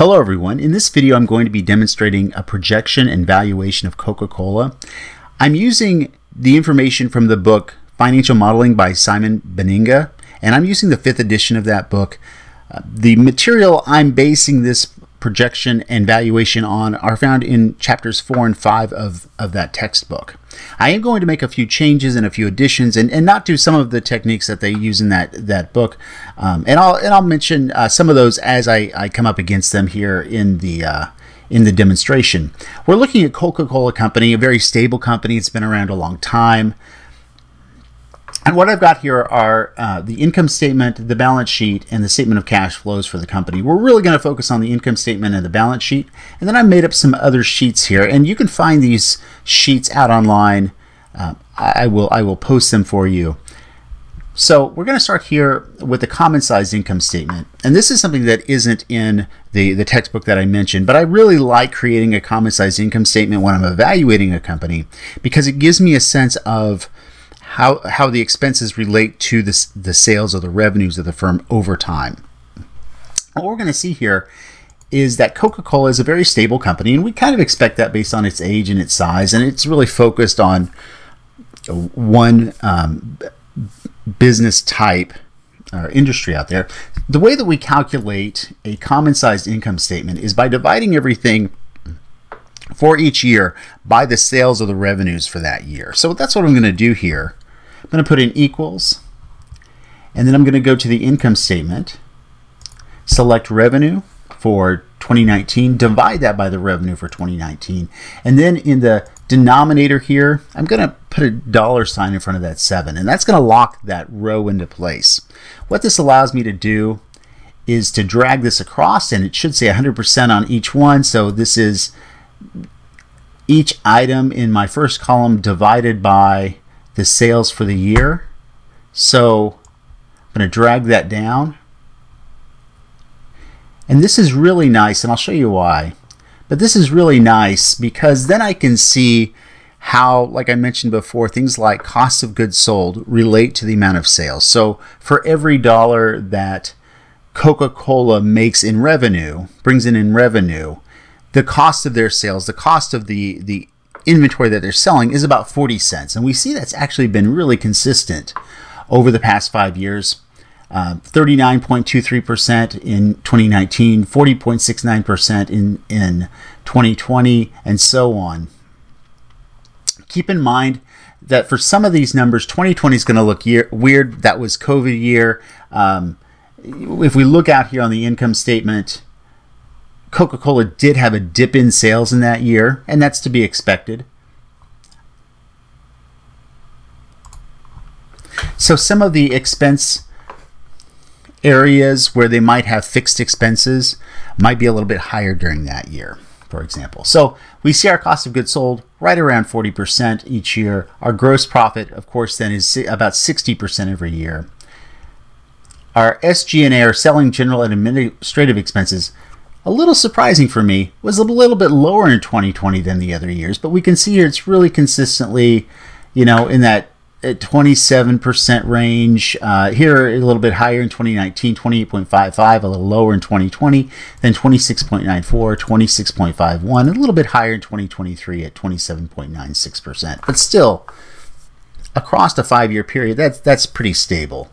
Hello everyone. In this video I'm going to be demonstrating a projection and valuation of Coca-Cola. I'm using the information from the book Financial Modeling by Simon Benninga, and I'm using the 5th edition of that book. The material I'm basing this projection and valuation on are found in chapters 4 and 5 of that textbook. I am going to make a few changes and a few additions and not do some of the techniques that they use in that book. And I'll mention some of those as I come up against them here in the demonstration. We're looking at Coca Cola Company, a very stable company. It's been around a long time. And what I've got here are the income statement, the balance sheet, and the statement of cash flows for the company. We're really going to focus on the income statement and the balance sheet. And then I made up some other sheets here, and you can find these sheets out online. I will post them for you. So we're going to start here with the common size income statement. And this is something that isn't in the textbook that I mentioned, but I really like creating a common size income statement when I'm evaluating a company because it gives me a sense of how the expenses relate to the sales or the revenues of the firm over time. What we're going to see here is that Coca-Cola is a very stable company, and we kind of expect that based on its age and its size, and it's really focused on one business type or industry out there. The way that we calculate a common sized income statement is by dividing everything for each year by the sales or the revenues for that year. So that's what I'm going to do here. I'm going to put in equals, and then I'm going to go to the income statement, select revenue for 2019, divide that by the revenue for 2019, and then in the denominator here, I'm going to put a $ in front of that 7, and that's going to lock that row into place. What this allows me to do is to drag this across, and it should say 100% on each one, so this is each item in my first column divided by the sales for the year. So I'm going to drag that down. And this is really nice, and I'll show you why. But this is really nice because then I can see how, like I mentioned before, things like cost of goods sold relate to the amount of sales. So for every dollar that Coca-Cola makes in revenue, brings in revenue, the cost of their sales, the cost of the inventory that they're selling is about 40 cents. And we see that's actually been really consistent over the past 5 years. 39.23% in 2019, 40.69% in 2020, and so on. Keep in mind that for some of these numbers, 2020 is going to look weird. That was COVID year. If we look out here on the income statement, Coca-Cola did have a dip in sales in that year, and that's to be expected. So some of the expense areas where they might have fixed expenses might be a little bit higher during that year, for example. So we see our cost of goods sold right around 40% each year. Our gross profit, of course, then is about 60% every year. Our SG&A, or selling, general, and administrative expenses, a little surprising for me, was a little bit lower in 2020 than the other years, but we can see here it's really consistently, in that 27% range. Here a little bit higher in 2019, 28.55, a little lower in 2020, then 26.94, 26.51, a little bit higher in 2023 at 27.96%. But still, across the 5-year period, that's pretty stable.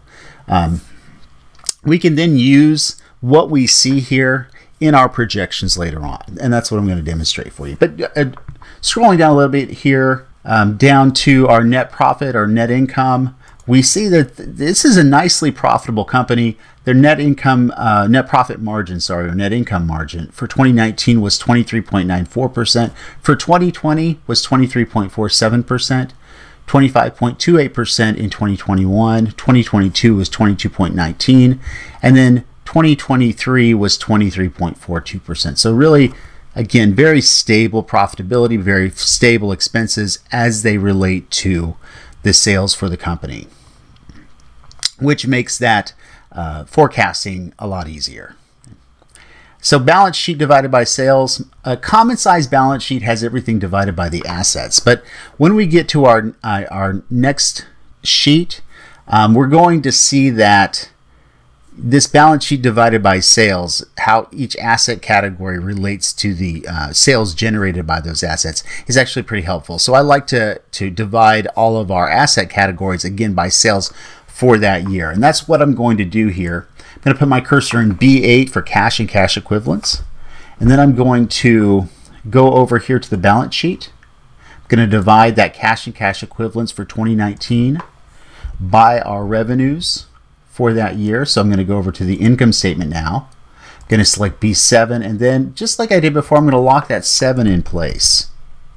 We can then use what we see here in our projections later on, and that's what I'm going to demonstrate for you. But scrolling down a little bit here, down to our net profit, our net income, we see that this is a nicely profitable company. Their net income, net profit margin, or net income margin for 2019 was 23.94%. For 2020 was 23.47%. 25.28% in 2021. 2022 was 22.19%, and then 2023 was 23.42%. So really, again, very stable profitability, very stable expenses as they relate to the sales for the company, which makes that forecasting a lot easier. So balance sheet divided by sales. A common size balance sheet has everything divided by the assets. But when we get to our next sheet, we're going to see that this balance sheet divided by sales, how each asset category relates to the sales generated by those assets, is actually pretty helpful. So I like to divide all of our asset categories again by sales for that year. And that's what I'm going to do here. I'm going to put my cursor in B8 for cash and cash equivalents. And then I'm going to go over here to the balance sheet. I'm going to divide that cash and cash equivalents for 2019 by our revenues for that year. So I'm going to go over to the income statement now. I'm going to select B7, and then just like I did before, I'm going to lock that 7 in place.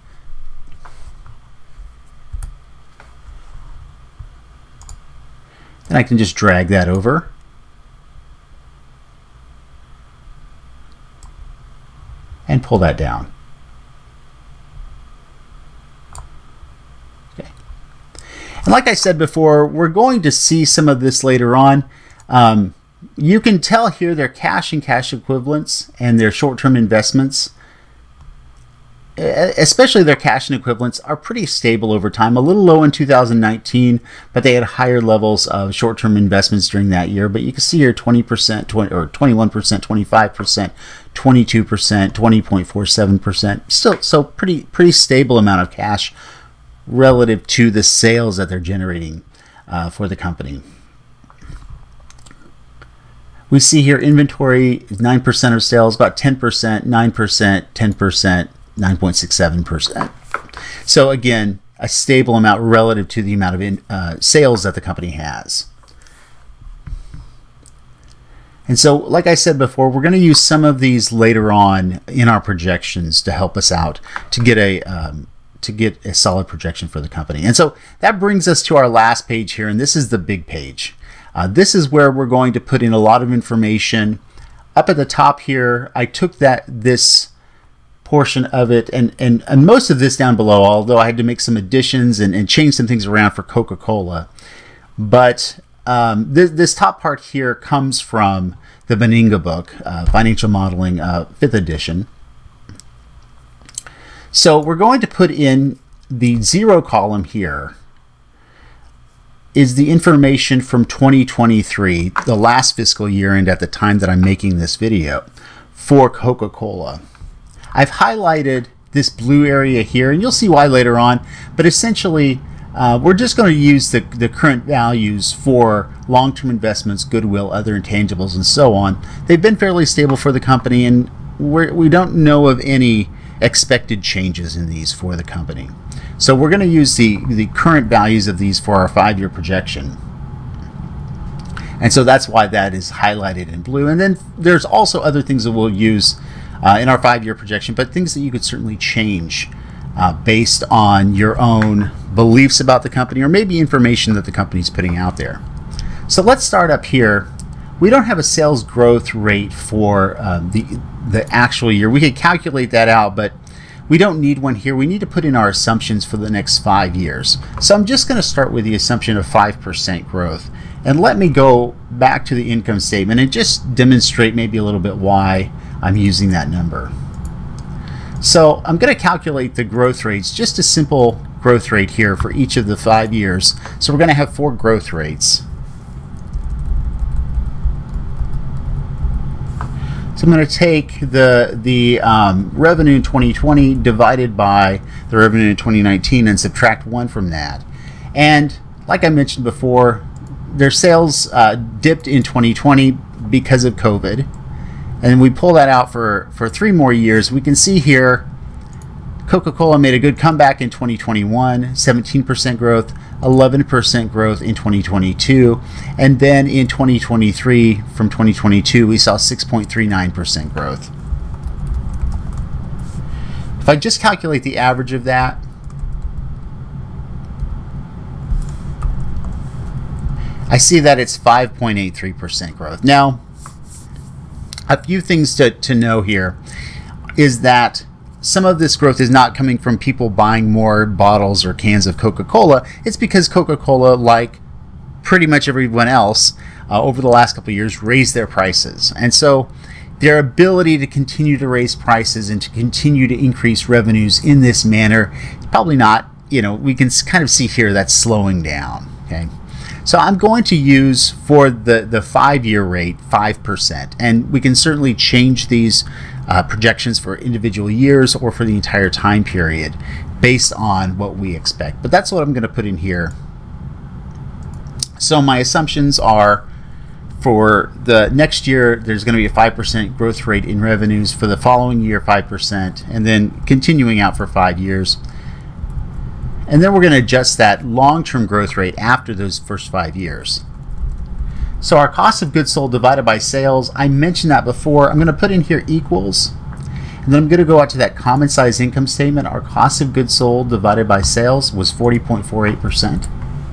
Then I can just drag that over. And pull that down. Okay. And like I said before, we're going to see some of this later on. You can tell here their cash and cash equivalents and their short-term investments, especially their cash and equivalents, are pretty stable over time. A little low in 2019, but they had higher levels of short-term investments during that year. But you can see here 20%, 20, or 21%, 25%, 22%, 20.47%. Still, so pretty stable amount of cash relative to the sales that they're generating for the company. We see here inventory is 9% of sales, about 10%, 9%, 10%, 9.67%. So again, a stable amount relative to the amount of sales that the company has. And so, like I said before, we're going to use some of these later on in our projections to help us out to get a solid projection for the company. And so that brings us to our last page here, and this is the big page. This is where we're going to put in a lot of information. Up at the top here, I took this portion of it and most of this down below, although I had to make some additions and change some things around for Coca-Cola. But this top part here comes from the Benninga book, Financial Modeling, 5th edition. So we're going to put in the 0 column here is the information from 2023, the last fiscal year and at the time that I'm making this video, for Coca-Cola. I've highlighted this blue area here, and you'll see why later on, but essentially we're just going to use the current values for long-term investments, goodwill, other intangibles, and so on. They've been fairly stable for the company, and we don't know of any expected changes in these for the company. So we're going to use the current values of these for our 5-year projection. And so that's why that is highlighted in blue. And then there's also other things that we'll use in our 5-year projection, but things that you could certainly change based on your own beliefs about the company or maybe information that the company's putting out there. So let's start up here. We don't have a sales growth rate for the actual year. We could calculate that out, but we don't need one here. We need to put in our assumptions for the next 5 years. So I'm just going to start with the assumption of 5% growth. And let me go back to the income statement and just demonstrate maybe a little bit why I'm using that number. So I'm going to calculate the growth rates, just a simple growth rate here for each of the 5 years. So we're going to have 4 growth rates. So I'm going to take the revenue in 2020 divided by the revenue in 2019 and subtract 1 from that. And like I mentioned before, their sales dipped in 2020 because of COVID. And we pull that out for 3 more years. We can see here Coca-Cola made a good comeback in 2021, 17% growth, 11% growth in 2022, and then in 2023, from 2022, we saw 6.39% growth. If I just calculate the average of that, I see that it's 5.83% growth. Now, a few things to know here is that some of this growth is not coming from people buying more bottles or cans of Coca-Cola. It's because Coca-Cola, like pretty much everyone else, over the last couple of years, raised their prices. And so their ability to continue to raise prices and to continue to increase revenues in this manner, probably not, we can kind of see here that's slowing down. Okay. So I'm going to use for the 5-year rate 5%, and we can certainly change these projections for individual years or for the entire time period based on what we expect. But that's what I'm going to put in here. So my assumptions are, for the next year, there's going to be a 5% growth rate in revenues. For the following year, 5%, and then continuing out for 5 years. And then we're going to adjust that long-term growth rate after those first 5 years. So our cost of goods sold divided by sales, I mentioned that before. I'm going to put in here equals. And then I'm going to go out to that common size income statement. Our cost of goods sold divided by sales was 40.48%.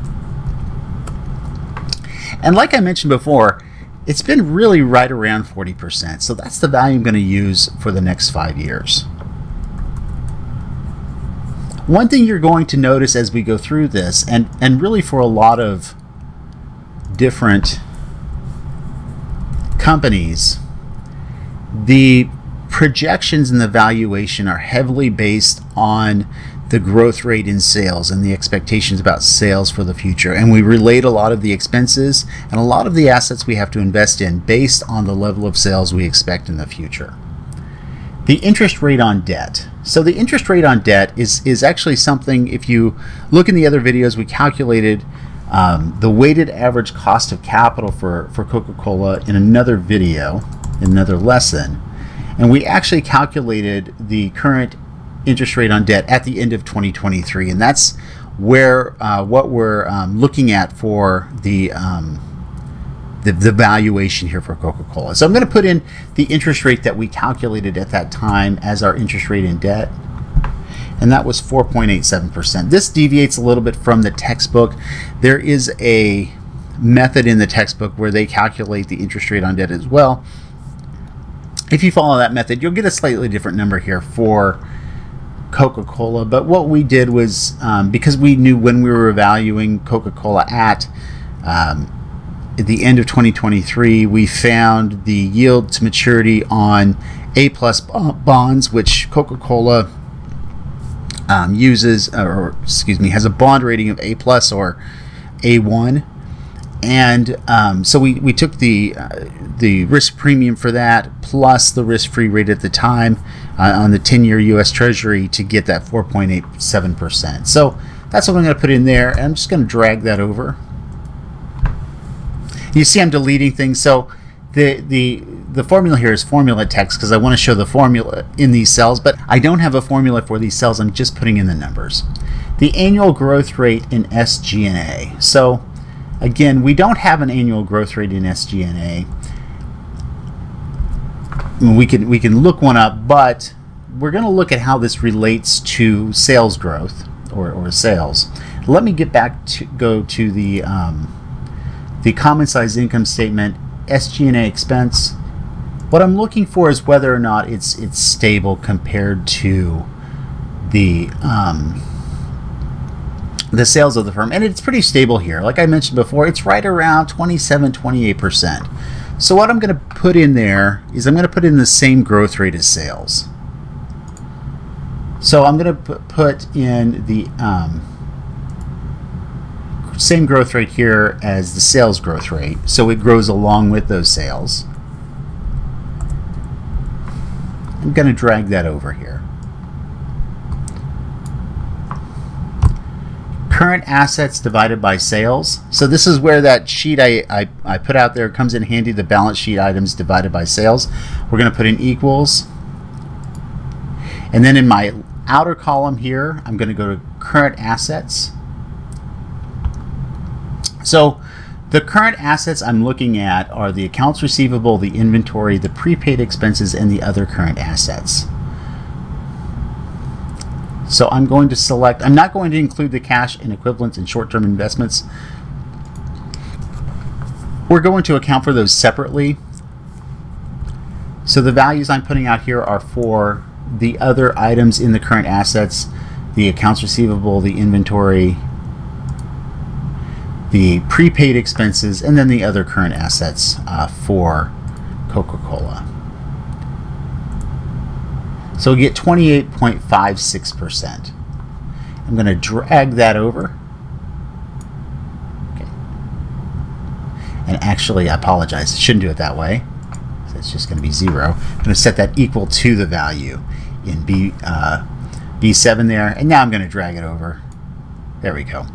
And like I mentioned before, it's been really right around 40%. So that's the value I'm going to use for the next 5 years. One thing you're going to notice as we go through this, and really for a lot of different companies, the projections and the valuation are heavily based on the growth rate in sales and the expectations about sales for the future. And we relate a lot of the expenses and a lot of the assets we have to invest in based on the level of sales we expect in the future. The interest rate on debt. So the interest rate on debt is actually something, if you look in the other videos, we calculated the weighted average cost of capital for Coca-Cola in another video, in another lesson. And we actually calculated the current interest rate on debt at the end of 2023, and that's where what we're looking at for the valuation here for Coca-Cola. So I'm going to put in the interest rate that we calculated at that time as our interest rate in debt, and that was 4.87%. This deviates a little bit from the textbook. There is a method in the textbook where they calculate the interest rate on debt as well. If you follow that method, you'll get a slightly different number here for Coca-Cola. But what we did was, because we knew when we were valuing Coca-Cola at the end of 2023, we found the yield to maturity on A+ bonds, which Coca-Cola uses, or excuse me, has a bond rating of A+ or A1. And so we took the risk premium for that plus the risk-free rate at the time on the 10-year U.S. Treasury to get that 4.87%. So that's what I'm going to put in there, and I'm just going to drag that over. You see I'm deleting things, so the formula here is formula text because I want to show the formula in these cells, but I don't have a formula for these cells. I'm just putting in the numbers. The annual growth rate in SG&A. So again, we don't have an annual growth rate in SG&A. We can look one up, but we're going to look at how this relates to sales growth or sales. Let me get back to go to the common size income statement, SG&A expense. What I'm looking for is whether or not it's stable compared to the sales of the firm, and it's pretty stable here. Like I mentioned before, it's right around 27-28%. So what I'm going to put in there is I'm going to put in the same growth rate as sales. So I'm going to put in the same growth rate here as the sales growth rate, so it grows along with those sales. I'm going to drag that over here. Current assets divided by sales. So this is where that sheet I put out there comes in handy, the balance sheet items divided by sales. We're going to put in equals. And then in my outer column here, I'm going to go to current assets. So the current assets I'm looking at are the accounts receivable, the inventory, the prepaid expenses, and the other current assets. So I'm going to select, I'm not going to include the cash and equivalents and short-term investments. We're going to account for those separately. So the values I'm putting out here are for the other items in the current assets, the accounts receivable, the inventory, the prepaid expenses, and then the other current assets for Coca-Cola. So we get 28.56%. I'm going to drag that over. Okay. And actually, I apologize, I shouldn't do it that way. So it's just going to be 0. I'm going to set that equal to the value in B7 there. And now I'm going to drag it over. There we go.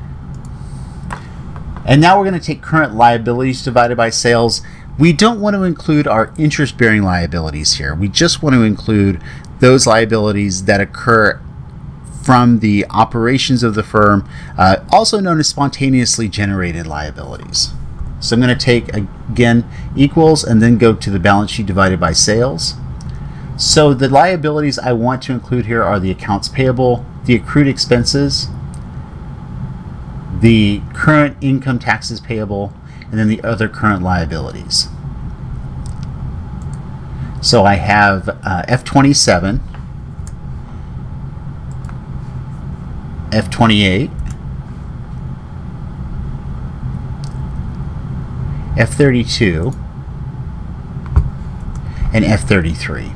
And now we're going to take current liabilities divided by sales. We don't want to include our interest-bearing liabilities here. We just want to include those liabilities that occur from the operations of the firm, also known as spontaneously generated liabilities. So I'm going to take, again, equals, and then go to the balance sheet divided by sales. So the liabilities I want to include here are the accounts payable, the accrued expenses, the current income taxes payable, and then the other current liabilities. So I have F27, F28, F32, and F33.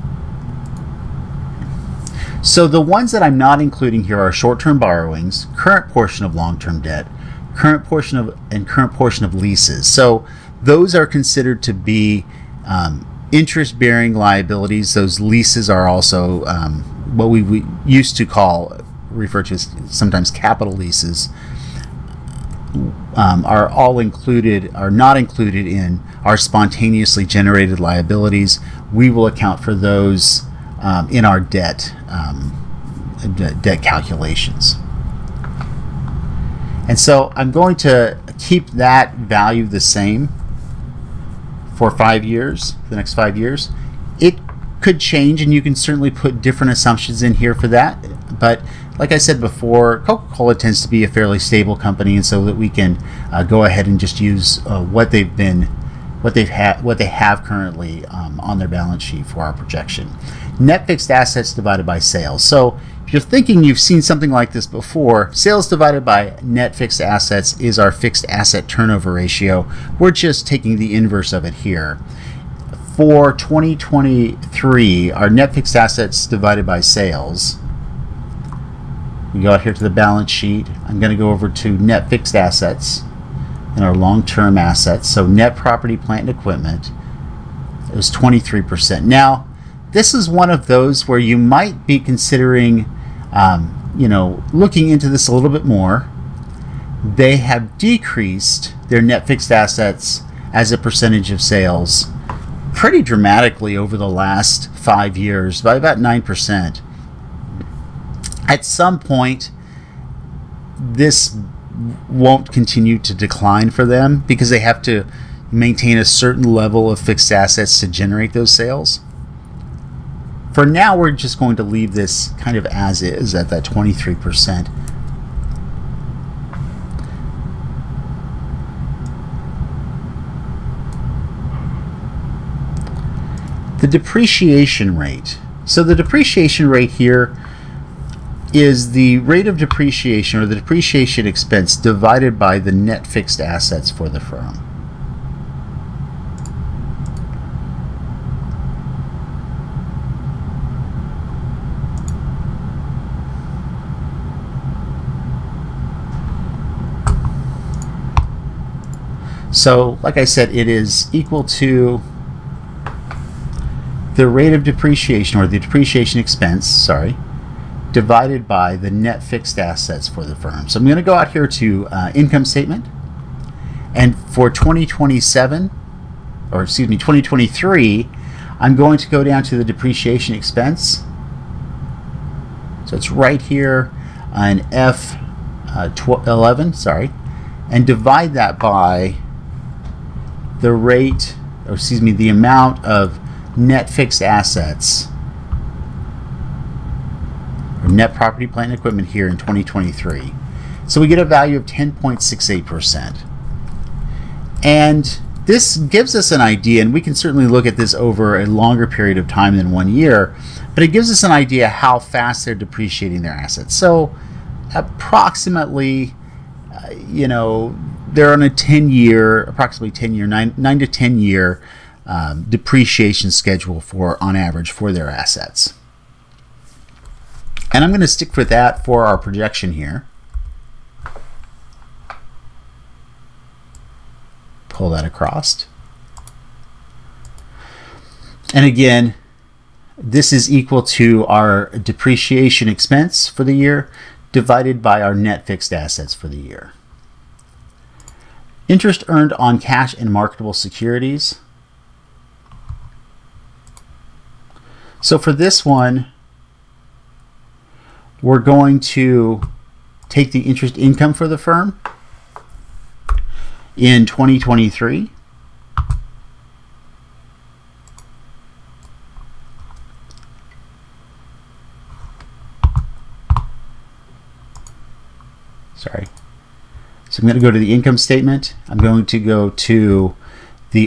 So the ones that I'm not including here are short-term borrowings, current portion of long-term debt, current portion of leases. So those are considered to be interest-bearing liabilities. Those leases are also what we used to refer to as sometimes capital leases. Are not included in our spontaneously generated liabilities. We will account for those in our debt calculations. And so I'm going to keep that value the same for 5 years, the next 5 years. It could change, and you can certainly put different assumptions in here for that. But like I said before, Coca-Cola tends to be a fairly stable company, and so that we can go ahead and just use what they have currently on their balance sheet for our projection. Net fixed assets divided by sales. So if you're thinking you've seen something like this before, sales divided by net fixed assets is our fixed asset turnover ratio. We're just taking the inverse of it here. For 2023, our net fixed assets divided by sales, we go out here to the balance sheet. I'm going to go over to net fixed assets and our long-term assets. So net property, plant, and equipment, it was 23%. Now, this is one of those where you might be considering, looking into this a little bit more. They have decreased their net fixed assets as a percentage of sales pretty dramatically over the last 5 years by about 9%. At some point, this won't continue to decline for them because they have to maintain a certain level of fixed assets to generate those sales. For now, we're just going to leave this kind of as is at that 23%. The depreciation rate. So the depreciation rate here is the rate of depreciation, or the depreciation expense, divided by the net fixed assets for the firm. So, like I said, it is equal to the rate of depreciation, or the depreciation expense, sorry, divided by the net fixed assets for the firm. So I'm going to go out here to income statement, and for 2023, I'm going to go down to the depreciation expense. So it's right here on F11, sorry, and divide that by the rate, or excuse me, the amount of net fixed assets, or net property, plant, and equipment here in 2023. So we get a value of 10.68%. And this gives us an idea, and we can certainly look at this over a longer period of time than 1 year, but it gives us an idea how fast they're depreciating their assets. So approximately, they're on a 10-year, approximately 10-year, 9 to 10 year depreciation schedule on average for their assets. And I'm going to stick with that for our projection here. pull that across. And again, this is equal to our depreciation expense for the year divided by our net fixed assets for the year. Interest earned on cash and marketable securities. So for this one, we're going to take the interest income for the firm in 2023. Sorry. So I'm going to go to the income statement. I'm going to go to the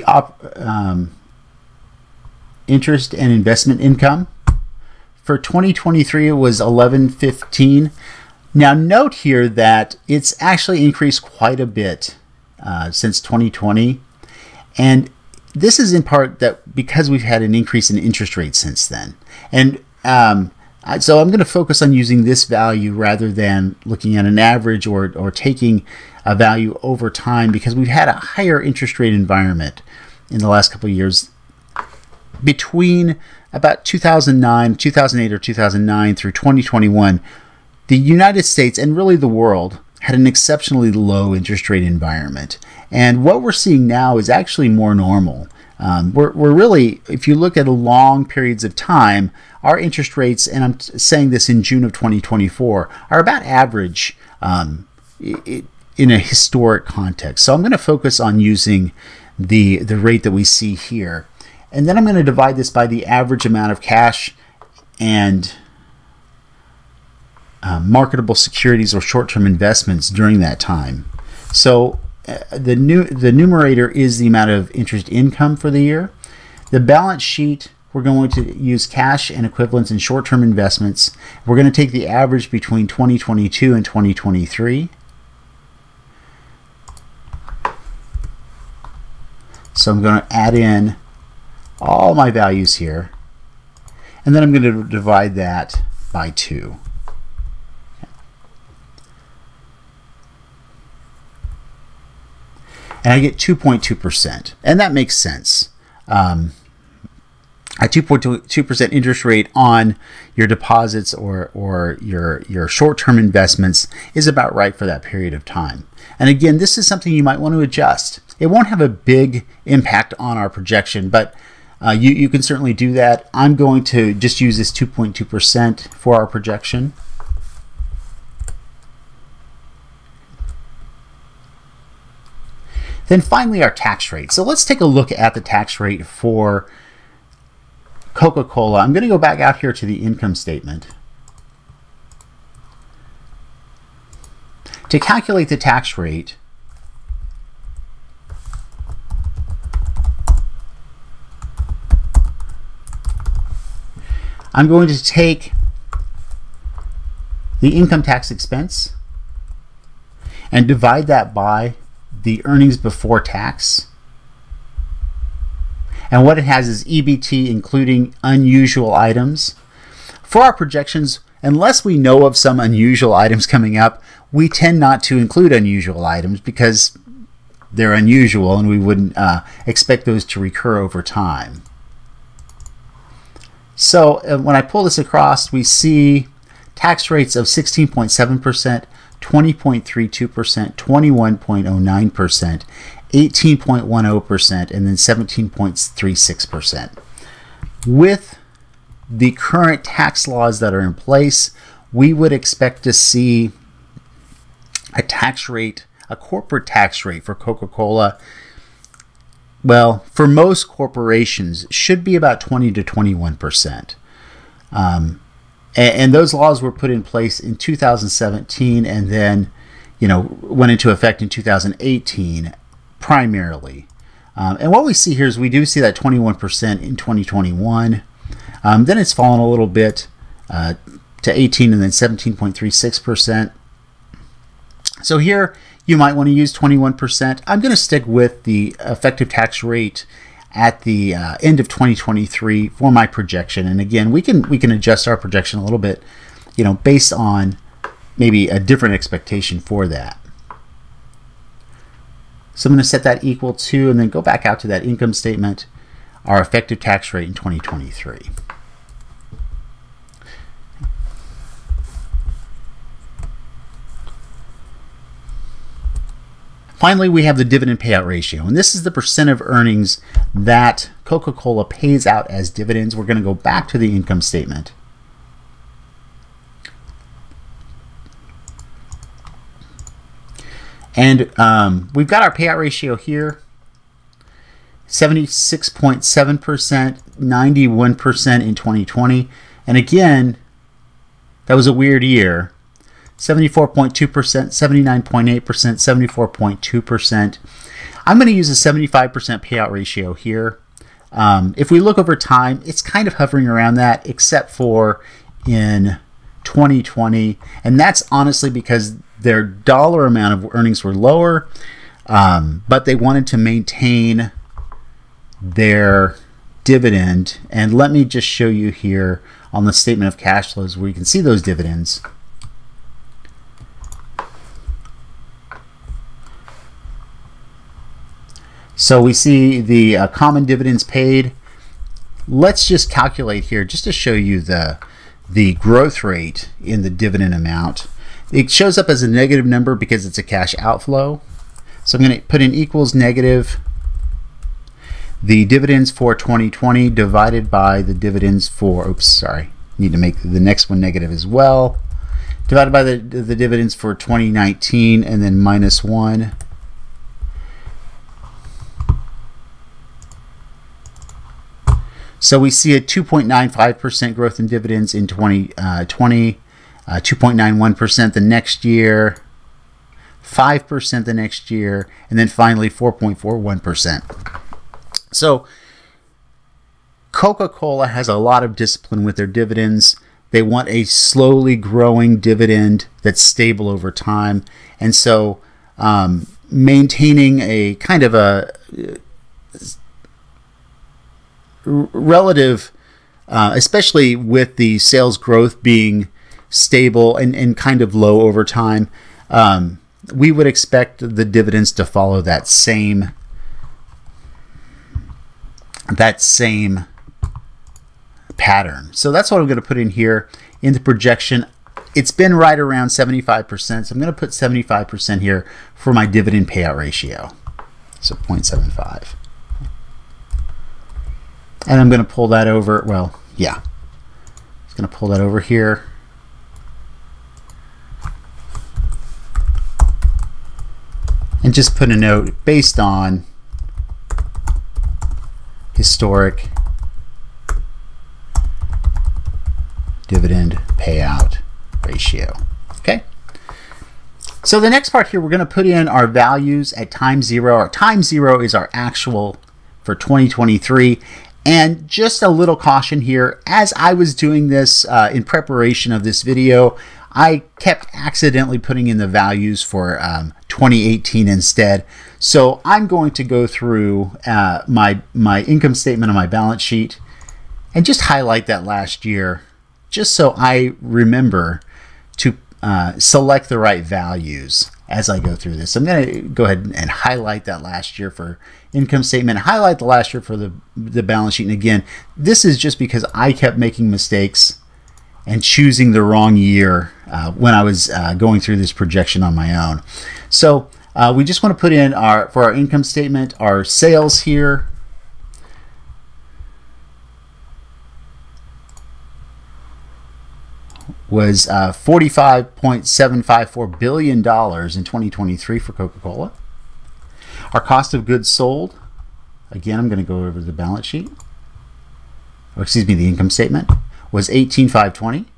interest and investment income. For 2023, it was $11.15. Now note here that it's actually increased quite a bit since 2020. And this is in part that because we've had an increase in interest rates since then. And so I'm going to focus on using this value rather than looking at an average or taking a value over time, because we've had a higher interest rate environment in the last couple of years. Between about 2008 or 2009 through 2021, the United States and really the world had an exceptionally low interest rate environment. And what we're seeing now is actually more normal. We're really, if you look at long periods of time, our interest rates, and I'm saying this in June of 2024, are about average in a historic context. So I'm going to focus on using the rate that we see here. And then I'm going to divide this by the average amount of cash and marketable securities or short-term investments during that time. So the numerator is the amount of interest income for the year. The balance sheet, we're going to use cash and equivalents in short-term investments. We're going to take the average between 2022 and 2023. So I'm going to add in all my values here, and then I'm going to divide that by 2. And I get 2.2%, and that makes sense. A 2.2% interest rate on your deposits or your short-term investments is about right for that period of time. And again, this is something you might want to adjust. It won't have a big impact on our projection, but you can certainly do that. I'm going to just use this 2.2% for our projection. Then finally, our tax rate. So let's take a look at the tax rate for Coca-Cola. I'm going to go back out here to the income statement. To calculate the tax rate, I'm going to take the income tax expense and divide that by the earnings before tax. And what it has is EBT including unusual items. For our projections, unless we know of some unusual items coming up, we tend not to include unusual items because they're unusual and we wouldn't expect those to recur over time. So when I pull this across, we see tax rates of 16.7%, 20.32%, 21.09%, 18.10%, and then 17.36%. With the current tax laws that are in place, we would expect to see a tax rate, a corporate tax rate for Coca-Cola, well, for most corporations, should be about 20 to 21%. And those laws were put in place in 2017 and then, went into effect in 2018 primarily. And what we see here is we do see that 21% in 2021. Then it's fallen a little bit to 18 and then 17.36%. So here you might want to use 21%. I'm going to stick with the effective tax rate at the end of 2023 for my projection. And again, we can adjust our projection a little bit, based on maybe a different expectation for that. So I'm going to set that equal to, and then go back out to that income statement, our effective tax rate in 2023. Finally, we have the dividend payout ratio, and this is the percent of earnings that Coca-Cola pays out as dividends. We're going to go back to the income statement. And we've got our payout ratio here, 76.7%, 91% in 2020. And again, that was a weird year. 74.2%, 79.8%, 74.2%. I'm going to use a 75% payout ratio here. If we look over time, it's kind of hovering around that, except for in 2020. And that's honestly because their dollar amount of earnings were lower, but they wanted to maintain their dividend. And let me just show you here on the statement of cash flows where you can see those dividends. So we see the common dividends paid. Let's just calculate here just to show you the growth rate in the dividend amount. It shows up as a negative number because it's a cash outflow. So I'm going to put in equals negative the dividends for 2020 divided by the dividends for, oops, sorry, need to make the next one negative as well, divided by the dividends for 2019, and then minus 1. So we see a 2.95% growth in dividends in 2020, 2.91% the next year, 5% the next year, and then finally 4.41%. So Coca-Cola has a lot of discipline with their dividends. They want a slowly growing dividend that's stable over time. And so maintaining a kind of a relative, especially with the sales growth being stable and kind of low over time, we would expect the dividends to follow that same pattern. So that's what I'm going to put in here in the projection. It's been right around 75%, so I'm going to put 75% here for my dividend payout ratio. So 0.75. And I'm going to pull that over, well, yeah. It's going to pull that over here. And just put a note based on historic dividend payout ratio. Okay. So the next part here, we're going to put in our values at time 0. Our time 0 is our actual for 2023. And just a little caution here, as I was doing this in preparation of this video, I kept accidentally putting in the values for 2018 instead. So I'm going to go through my income statement on my balance sheet and just highlight that last year, just so I remember to select the right values as I go through this. I'm going to go ahead and highlight that last year for income statement, highlight the last year for the balance sheet. And again, this is just because I kept making mistakes and choosing the wrong year when I was going through this projection on my own. So we just want to put in for our income statement, our sales here. Was $45.754 billion in 2023 for Coca-Cola. Our cost of goods sold, again, I'm going to go over the balance sheet, or excuse me, the income statement, was $18,520.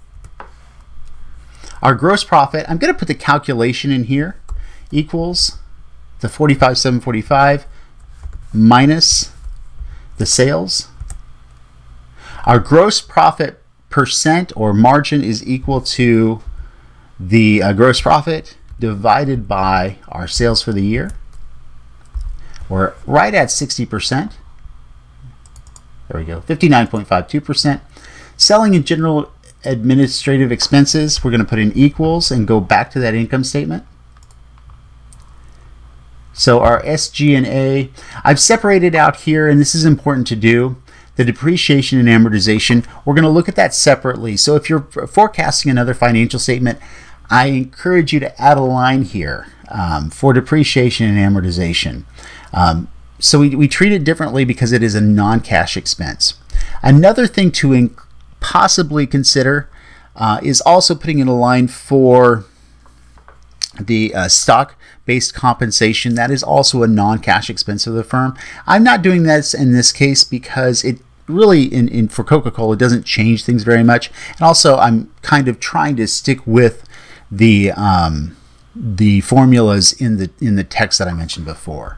Our gross profit, I'm going to put the calculation in here, equals the $45,745 minus the sales. Our gross profit percent or margin is equal to the gross profit divided by our sales for the year. We're right at 60%. There we go, 59.52%. Selling and general administrative expenses, we're going to put in equals and go back to that income statement. So our SG&A, I've separated out here, and this is important to do, the depreciation and amortization. We're going to look at that separately. So if you're forecasting another financial statement, I encourage you to add a line here for depreciation and amortization. So we treat it differently because it is a non-cash expense. Another thing to possibly consider is also putting in a line for the stock-based compensation. That is also a non-cash expense of the firm. I'm not doing this in this case because it really, for Coca-Cola, doesn't change things very much. And also, I'm kind of trying to stick with the formulas in the text that I mentioned before.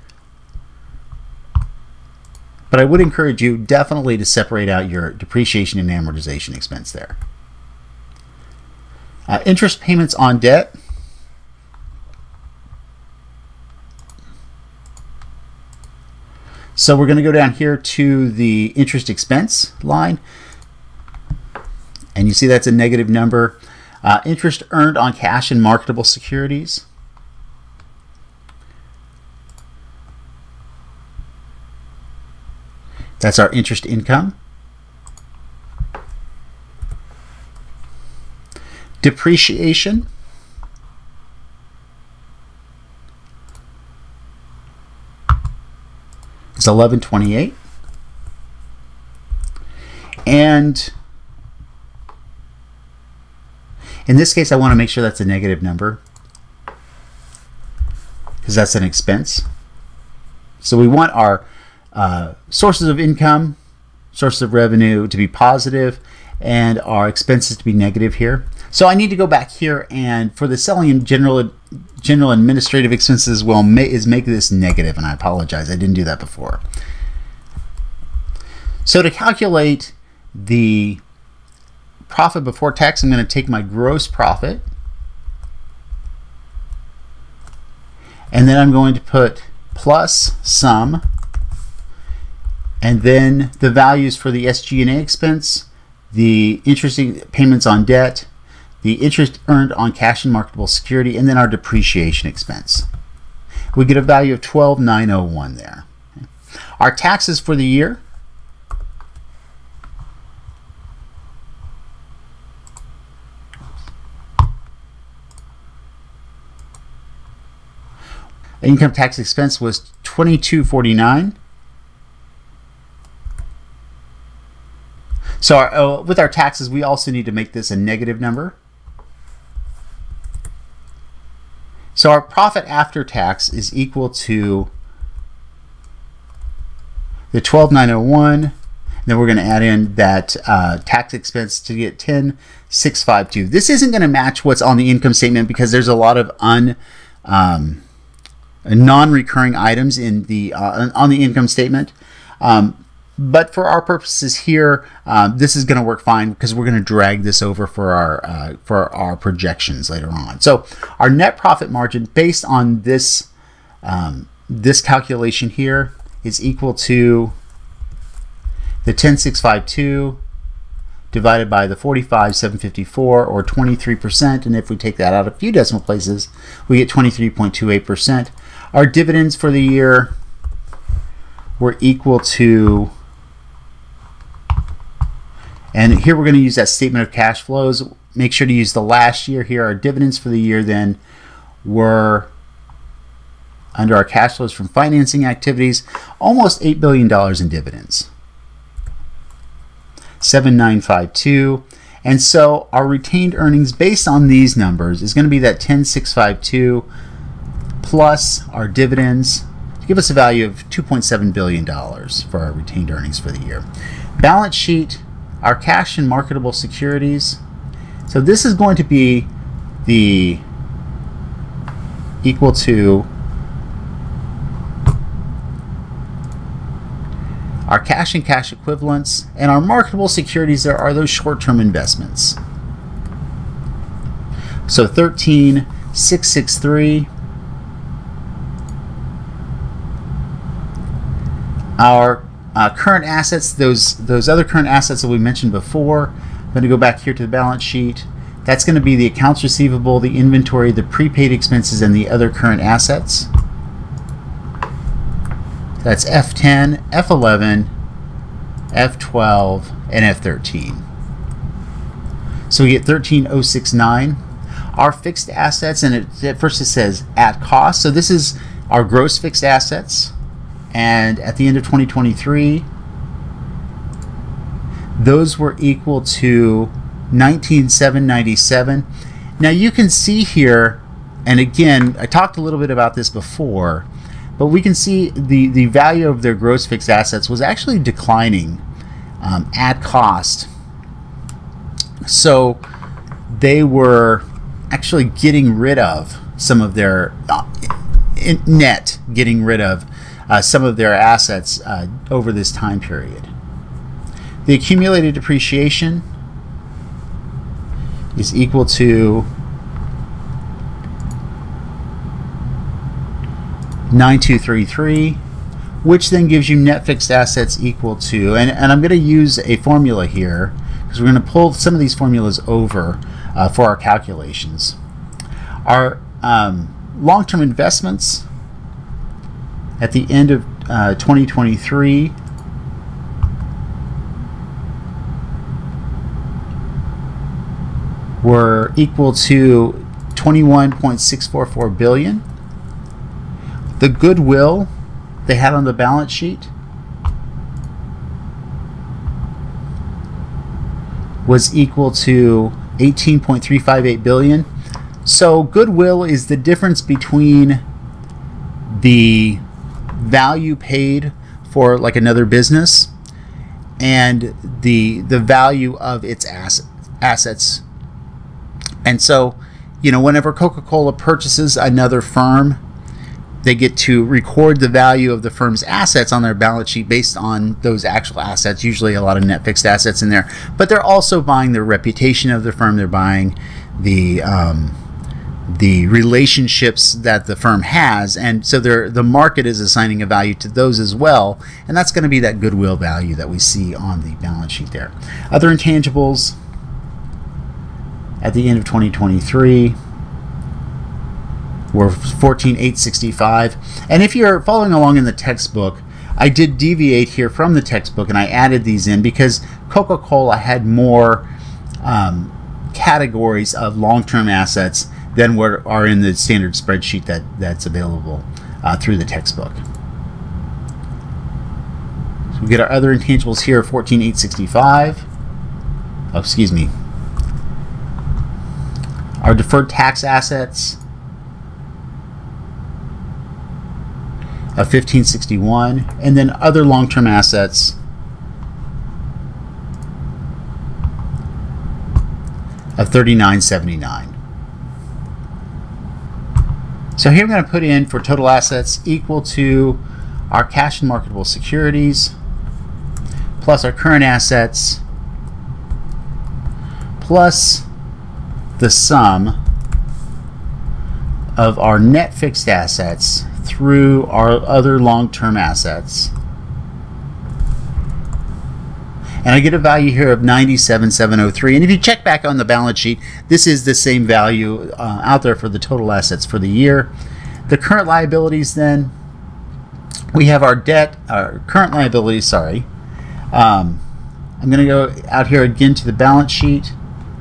But I would encourage you definitely to separate out your depreciation and amortization expense there. Interest payments on debt. So we're going to go down here to the interest expense line, and you see that's a negative number. Interest earned on cash and marketable securities. That's our interest income. Depreciation. It's 1128, and in this case I want to make sure that's a negative number because that's an expense. So we want our sources of income, sources of revenue to be positive, and our expenses to be negative here. So I need to go back here, and for the selling and general administrative expenses, well, make this negative, and I apologize, I didn't do that before. So to calculate the profit before tax, I'm going to take my gross profit, and then I'm going to put plus sum, and then the values for the SG&A expense, the interest payments on debt, the interest earned on cash and marketable security, and then our depreciation expense. We get a value of 12,901 there. Our taxes for the year, income tax expense was 2249. So with our taxes, we also need to make this a negative number. So our profit after tax is equal to the 12,901. Then we're going to add in that tax expense to get 10,652. This isn't going to match what's on the income statement because there's a lot of non-recurring items in the on the income statement. But for our purposes here, this is going to work fine because we're going to drag this over for our projections later on. So our net profit margin based on this this calculation here is equal to the 10,652 divided by the 45,754, or 23%. And if we take that out a few decimal places, we get 23.28%. Our dividends for the year were equal to, and here we're going to use that statement of cash flows. Make sure to use the last year here. Our dividends for the year then were, under our cash flows from financing activities, almost $8 billion in dividends. 7,952. And so our retained earnings based on these numbers is going to be that 10,652 plus our dividends to give us a value of $2.7 billion for our retained earnings for the year. Balance sheet, our cash and marketable securities. So this is going to be the equal to our cash and cash equivalents, and our marketable securities there are those short-term investments. So 13,663. Our current assets, those other current assets that we mentioned before. I'm going to go back here to the balance sheet. That's going to be the accounts receivable, the inventory, the prepaid expenses, and the other current assets. That's F10, F11, F12, and F13. So we get 13,069. Our fixed assets, and at first it says at cost. So this is our gross fixed assets. And at the end of 2023, those were equal to 19,797. Now you can see here, and again, I talked a little bit about this before, but we can see the value of their gross fixed assets was actually declining at cost. So they were actually getting rid of some of their getting rid of some of their assets over this time period. The accumulated depreciation is equal to 9233, which then gives you net fixed assets equal to, and I'm going to use a formula here because we're going to pull some of these formulas over for our calculations. Our long-term investments at the end of 2023 were equal to 21.644 billion. The goodwill they had on the balance sheet was equal to 18.358 billion. So goodwill is the difference between the value paid for like another business and the value of its assets. And so, you know, whenever Coca-Cola purchases another firm, they get to record the value of the firm's assets on their balance sheet based on those actual assets, usually a lot of net fixed assets in there. But they're also buying the reputation of the firm. They're buying the relationships that the firm has. And so the market is assigning a value to those as well. And that's going to be that goodwill value that we see on the balance sheet there. Other intangibles at the end of 2023 were 14,865. And if you're following along in the textbook, I did deviate here from the textbook and I added these in because Coca-Cola had more categories of long-term assets than what are in the standard spreadsheet that's available through the textbook. So we get our other intangibles here, 14,865. Oh, excuse me. Our deferred tax assets of 1561, and then other long-term assets of 3979. So here I'm going to put in for total assets equal to our cash and marketable securities plus our current assets plus the sum of our net fixed assets through our other long-term assets. And I get a value here of 97,703. And if you check back on the balance sheet, this is the same value out there for the total assets for the year. The current liabilities then, we have our debt, our current liabilities, sorry. I'm going to go out here again to the balance sheet.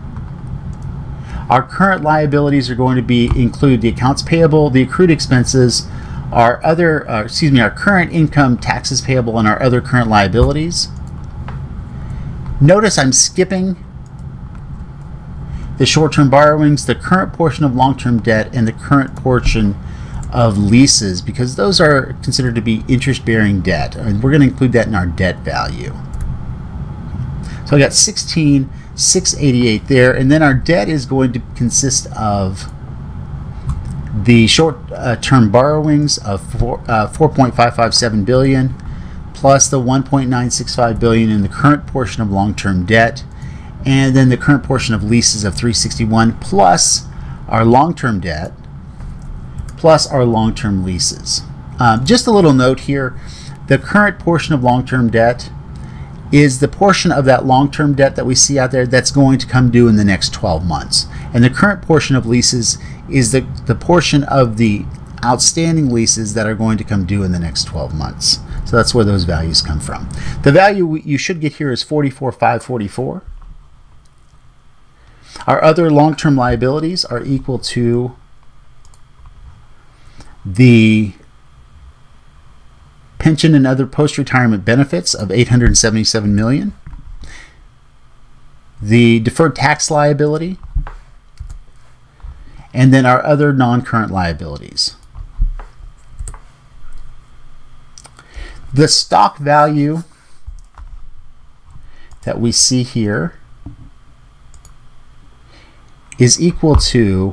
Our current liabilities are going to include the accounts payable, the accrued expenses, our current income, taxes payable, and our other current liabilities. Notice I'm skipping the short-term borrowings, the current portion of long-term debt, and the current portion of leases because those are considered to be interest-bearing debt, and we're going to include that in our debt value. So I got 16,688 there, and then our debt is going to consist of the short-term borrowings of 4.557 billion plus the 1.965 billion in the current portion of long-term debt, and then the current portion of leases of 361 plus our long-term debt plus our long-term leases. Just a little note here, the current portion of long-term debt is the portion of that long-term debt that we see out there that's going to come due in the next 12 months. And the current portion of leases is the portion of the outstanding leases that are going to come due in the next 12 months. So that's where those values come from. The value you should get here is 44,544. Our other long-term liabilities are equal to the pension and other post-retirement benefits of $877 million, the deferred tax liability, and then our other non-current liabilities. The stock value that we see here is equal to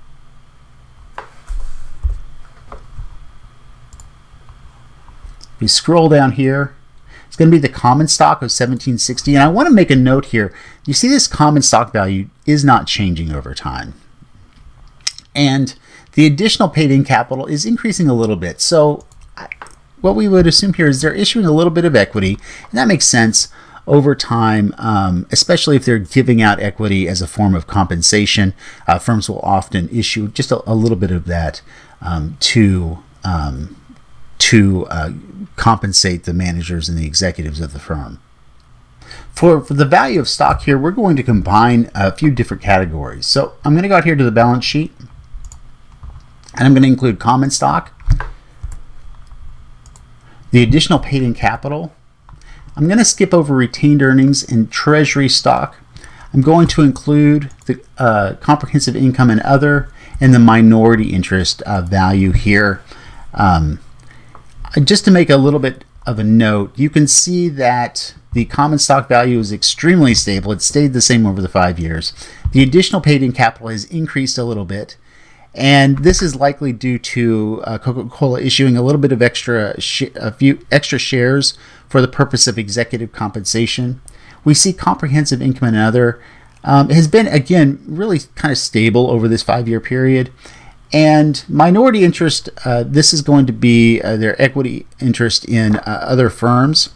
we scroll down here, it's going to be the common stock of 1760. And I want to make a note here. You see this common stock value is not changing over time. And the additional paid-in capital is increasing a little bit. So what we would assume here is they're issuing a little bit of equity, and that makes sense over time, especially if they're giving out equity as a form of compensation. Firms will often issue just a little bit of that to compensate the managers and the executives of the firm. For the value of stock here, we're going to combine a few different categories. So I'm going to go out here to the balance sheet, and I'm going to include common stock, the additional paid-in capital. I'm going to skip over retained earnings and treasury stock. I'm going to include the comprehensive income and other, and the minority interest value here. Just to make a little bit of a note, you can see that the common stock value is extremely stable. It stayed the same over the 5 years. The additional paid-in capital has increased a little bit, and this is likely due to Coca-Cola issuing a little bit of a few extra shares for the purpose of executive compensation. We see comprehensive income and other has been, again, really kind of stable over this 5-year period. And minority interest, this is going to be their equity interest in other firms.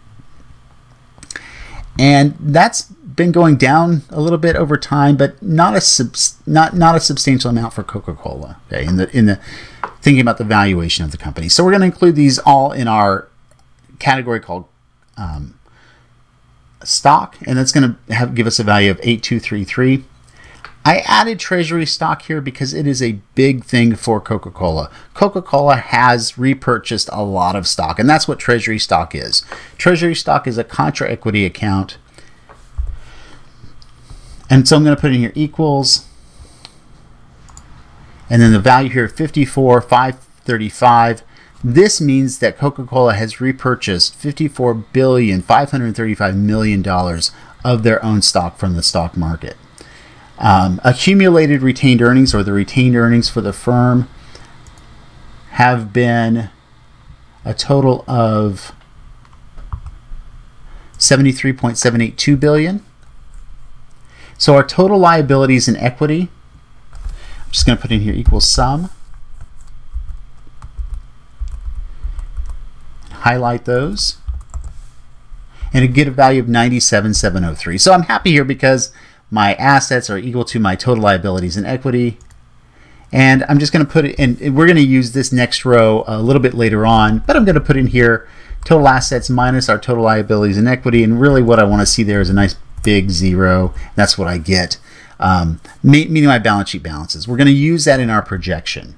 And that's been going down a little bit over time, but not a substantial amount for Coca-Cola. Okay, in the thinking about the valuation of the company. So we're going to include these all in our category called stock, and that's going to give us a value of 8233. I added treasury stock here because it is a big thing for Coca-Cola. Coca-Cola has repurchased a lot of stock, and that's what treasury stock is. Treasury stock is a contra equity account. And so I'm going to put in here equals, and then the value here 54,535. This means that Coca-Cola has repurchased $54,535 million of their own stock from the stock market. Accumulated retained earnings, or the retained earnings for the firm, have been a total of $73.782 billion. So our total liabilities and equity, I'm just going to put in here equals sum. Highlight those, and to get a value of 97,703. So I'm happy here because my assets are equal to my total liabilities and equity. And I'm just going to put it in, we're going to use this next row a little bit later on, but I'm going to put in here total assets minus our total liabilities and equity. And really what I want to see there is a nice big zero. That's what I get, meaning my balance sheet balances. We're going to use that in our projection.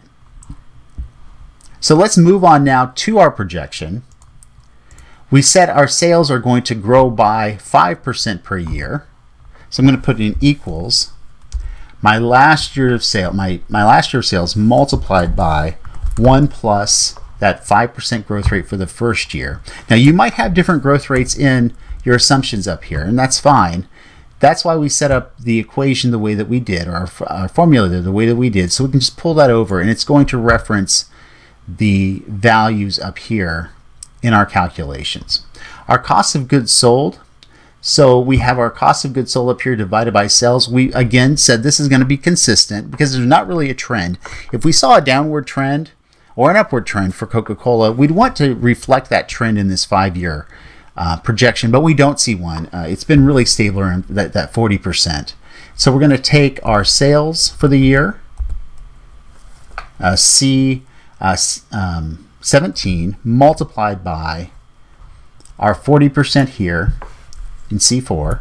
So let's move on now to our projection. We said our sales are going to grow by 5% per year. So I'm going to put in equals my last year of sale, my last year of sales multiplied by 1 plus that 5% growth rate for the first year. Now you might have different growth rates in your assumptions up here, and that's fine. That's why we set up the equation the way that we did, or our formula the way that we did. So we can just pull that over, and it's going to reference the values up here in our calculations. Our cost of goods sold. So we have our cost of goods sold up here divided by sales. We again said this is going to be consistent because there's not really a trend. If we saw a downward trend or an upward trend for Coca-Cola, we'd want to reflect that trend in this 5-year projection, but we don't see one. It's been really stable around that 40%. So we're going to take our sales for the year, C 17 multiplied by our 40% here in C4,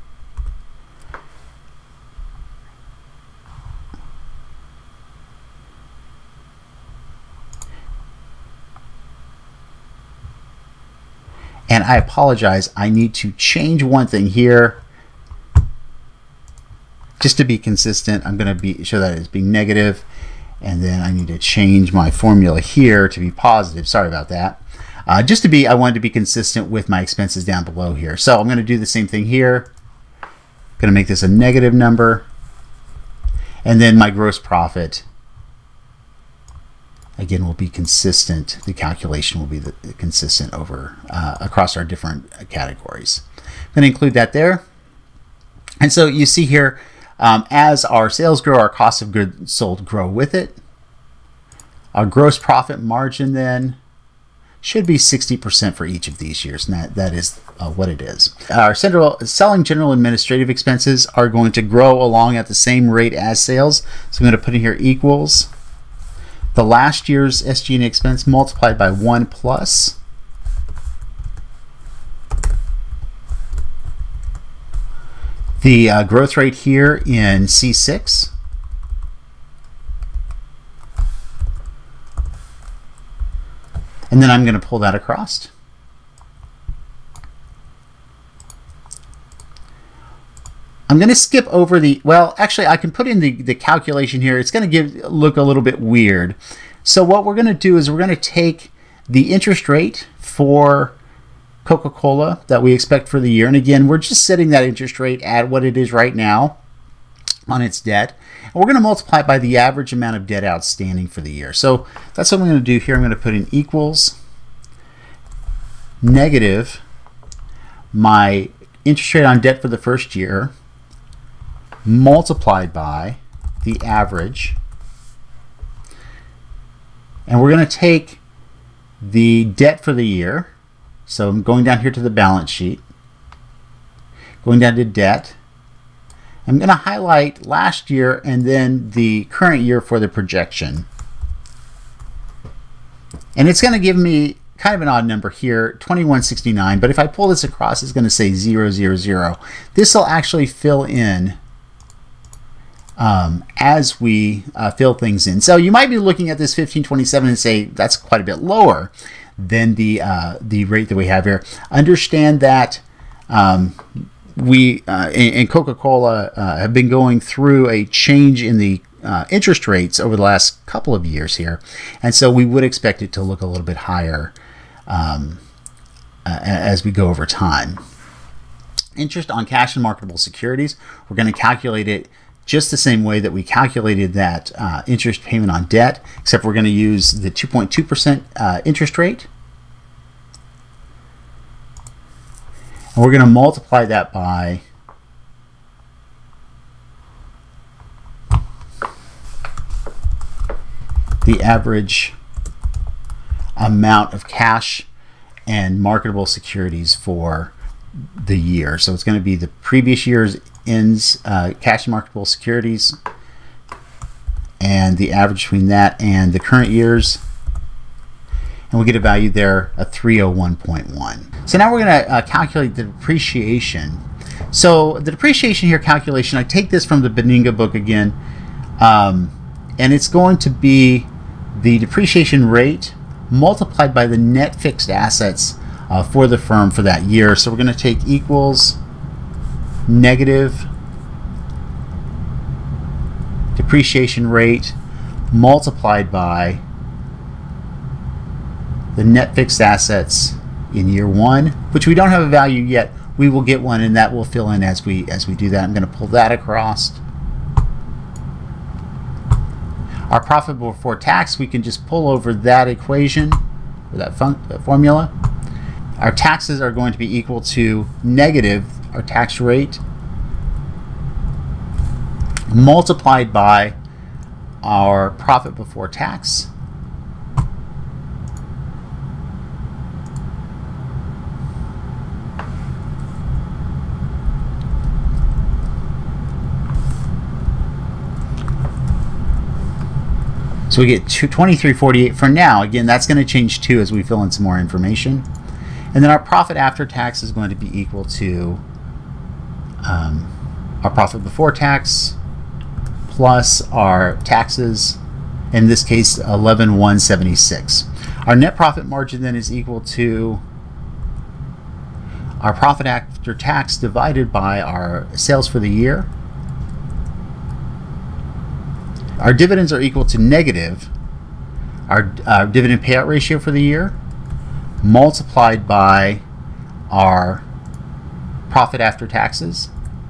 and I apologize, I need to change one thing here just to be consistent. I'm going to show that as being negative, and then I need to change my formula here to be positive. Sorry about that. I wanted to be consistent with my expenses down below here. So I'm going to do the same thing here. Going to make this a negative number, and then my gross profit again will be consistent. The calculation will be consistent over across our different categories. I'm going to include that there. And so you see here, as our sales grow, our cost of goods sold grow with it. Our gross profit margin then should be 60% for each of these years, and that is what it is. Our selling general administrative expenses are going to grow along at the same rate as sales. So I'm going to put in here equals the last year's SG&A expense multiplied by 1 plus the growth rate here in C6, and then I'm going to pull that across. I'm going to skip over well, actually I can put in the calculation here. It's going to look a little bit weird. So what we're going to do is we're going to take the interest rate for Coca-Cola that we expect for the year. And again, we're just setting that interest rate at what it is right now on its debt. And we're going to multiply it by the average amount of debt outstanding for the year. So that's what I'm going to do here. I'm going to put in equals negative my interest rate on debt for the first year multiplied by the average. And we're going to take the debt for the year. So I'm going down here to the balance sheet, going down to debt. I'm going to highlight last year and then the current year for the projection. And it's going to give me kind of an odd number here, 2169. But if I pull this across, it's going to say 000. This will actually fill in as we fill things in. So you might be looking at this 1527 and say that's quite a bit lower than the rate that we have here. Understand that we in Coca-Cola have been going through a change in the interest rates over the last couple of years here, and so we would expect it to look a little bit higher as we go over time. Interest on cash and marketable securities, we're going to calculate it just the same way that we calculated that interest payment on debt, except we're going to use the 2.2% interest rate. And we're going to multiply that by the average amount of cash and marketable securities for the year. So it's going to be the previous year's ends cash and marketable securities and the average between that and the current year's, and we get a value there of 301.1. So now we're going to calculate the depreciation. So the depreciation here calculation, I take this from the Benninga book again, and it's going to be the depreciation rate multiplied by the net fixed assets for the firm for that year. So we're going to take equals negative depreciation rate multiplied by the net fixed assets in year one, which we don't have a value yet. We will get one, and that will fill in as we do that. I'm going to pull that across. Our profit before tax, we can just pull over that equation or that formula. Our taxes are going to be equal to negative our tax rate multiplied by our profit before tax So So we get 2348 for now. Again, that's going to change too as we fill in some more information. And then our profit after tax is going to be equal to our profit before tax plus our taxes, in this case 11,176. Our net profit margin then is equal to our profit after tax divided by our sales for the year. Our dividends are equal to negative our dividend payout ratio for the year multiplied by our profit after taxes.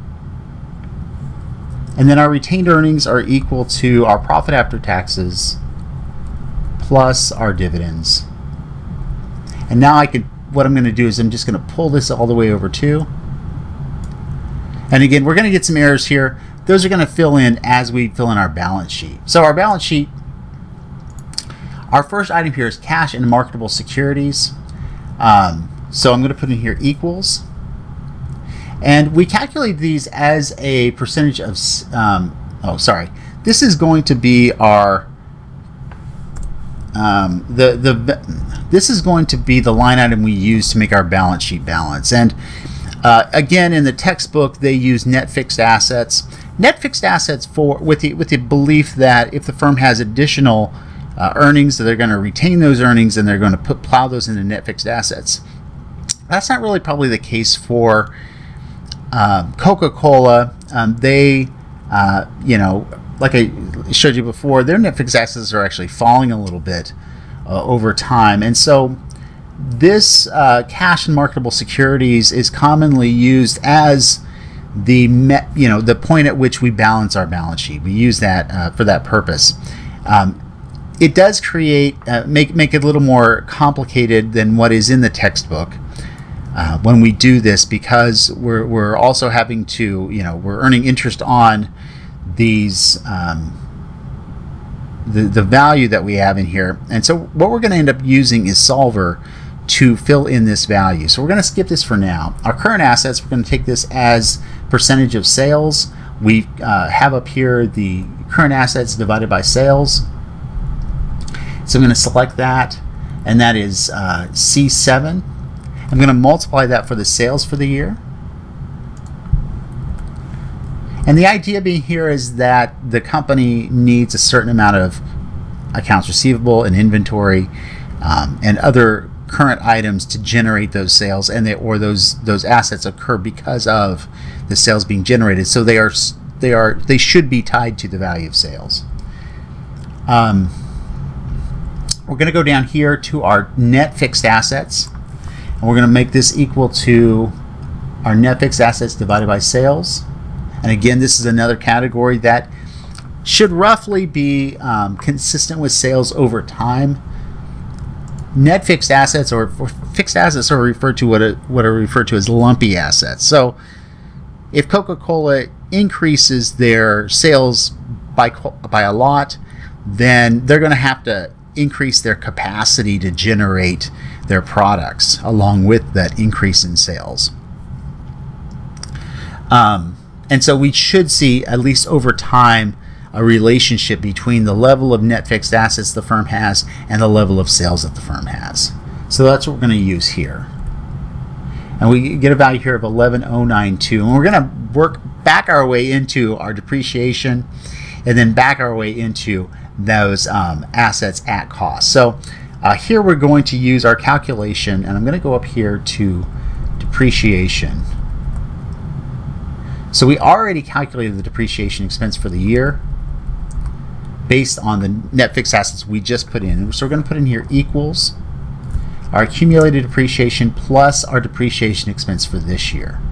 And then our retained earnings are equal to our profit after taxes plus our dividends. And now what I'm going to do is I'm just going to pull this all the way over to. And again, we're going to get some errors here. Those are going to fill in as we fill in our balance sheet. So our balance sheet, our first item here is cash and marketable securities. So I'm going to put in here equals. And we calculate these as a percentage of, this is going to be our, this is going to be the line item we use to make our balance sheet balance. And again, in the textbook, they use net fixed assets. Net fixed assets with the belief that if the firm has additional earnings, that they're going to retain those earnings and they're going to plow those into net fixed assets. That's not really probably the case for Coca Cola. They, like I showed you before, their net fixed assets are actually falling a little bit over time, and so this cash and marketable securities is commonly used as the point at which we balance our balance sheet. We use that for that purpose. It does create make it a little more complicated than what is in the textbook when we do this, because we're also having to, we're earning interest on these the value that we have in here. And so what we're going to end up using is Solver to fill in this value. So we're going to skip this for now. Our current assets, we're going to take this as percentage of sales. We have up here the current assets divided by sales. So I'm going to select that, and that is C7. I'm going to multiply that for the sales for the year. And the idea being here is that the company needs a certain amount of accounts receivable and inventory and other current items to generate those sales, and those assets occur because of the sales being generated. So they should be tied to the value of sales. We're going to go down here to our net fixed assets, and we're going to make this equal to our net fixed assets divided by sales. And again, this is another category that should roughly be consistent with sales over time. Net fixed assets or fixed assets are referred to what are referred to as lumpy assets. So if Coca-Cola increases their sales by a lot, then they're going to have to increase their capacity to generate their products along with that increase in sales. And so we should see, at least over time, a relationship between the level of net fixed assets the firm has and the level of sales that the firm has. So that's what we're going to use here. And we get a value here of 11,092. And we're going to work back our way into our depreciation and then back our way into those assets at cost. So here we're going to use our calculation, and I'm going to go up here to depreciation. So we already calculated the depreciation expense for the year based on the net fixed assets we just put in. So we're going to put in here equals our accumulated depreciation plus our depreciation expense for this year.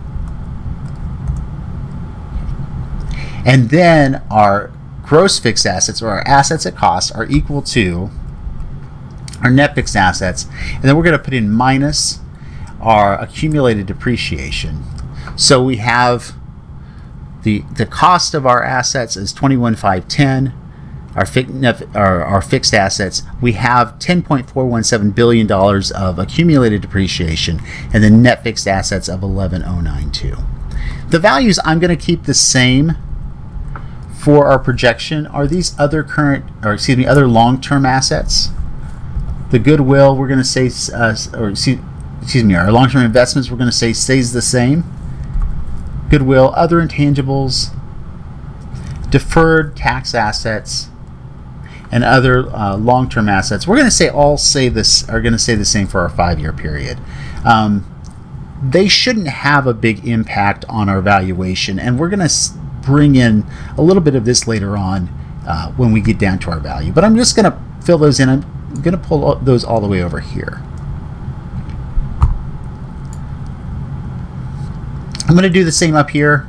And then our gross fixed assets, or our assets at cost, are equal to our net fixed assets. And then we're going to put in minus our accumulated depreciation. So we have the cost of our assets is 21,510. Our fixed assets, we have $10.417 billion of accumulated depreciation, and then net fixed assets of 11,092. The values I'm going to keep the same for our projection are these other other long-term assets. The goodwill, we're going to say, our long-term investments, we're going to say stays the same. Goodwill, other intangibles, deferred tax assets, and other long-term assets. We're going to say are going to stay the same for our 5-year period. They shouldn't have a big impact on our valuation, and we're going to bring in a little bit of this later on when we get down to our value. But I'm just going to fill those in. I'm going to pull those all the way over here. I'm going to do the same up here.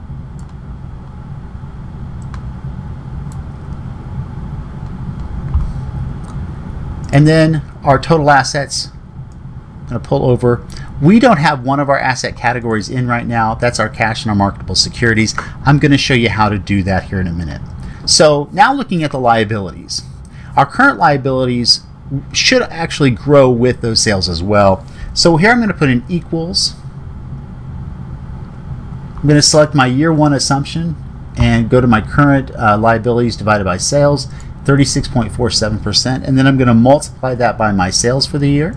And then our total assets, I'm going to pull over. We don't have one of our asset categories in right now. That's our cash and our marketable securities. I'm going to show you how to do that here in a minute. So now looking at the liabilities. Our current liabilities should actually grow with those sales as well. So here I'm going to put in equals. I'm going to select my year 1 assumption and go to my current liabilities divided by sales, 36.47%, and then I'm going to multiply that by my sales for the year.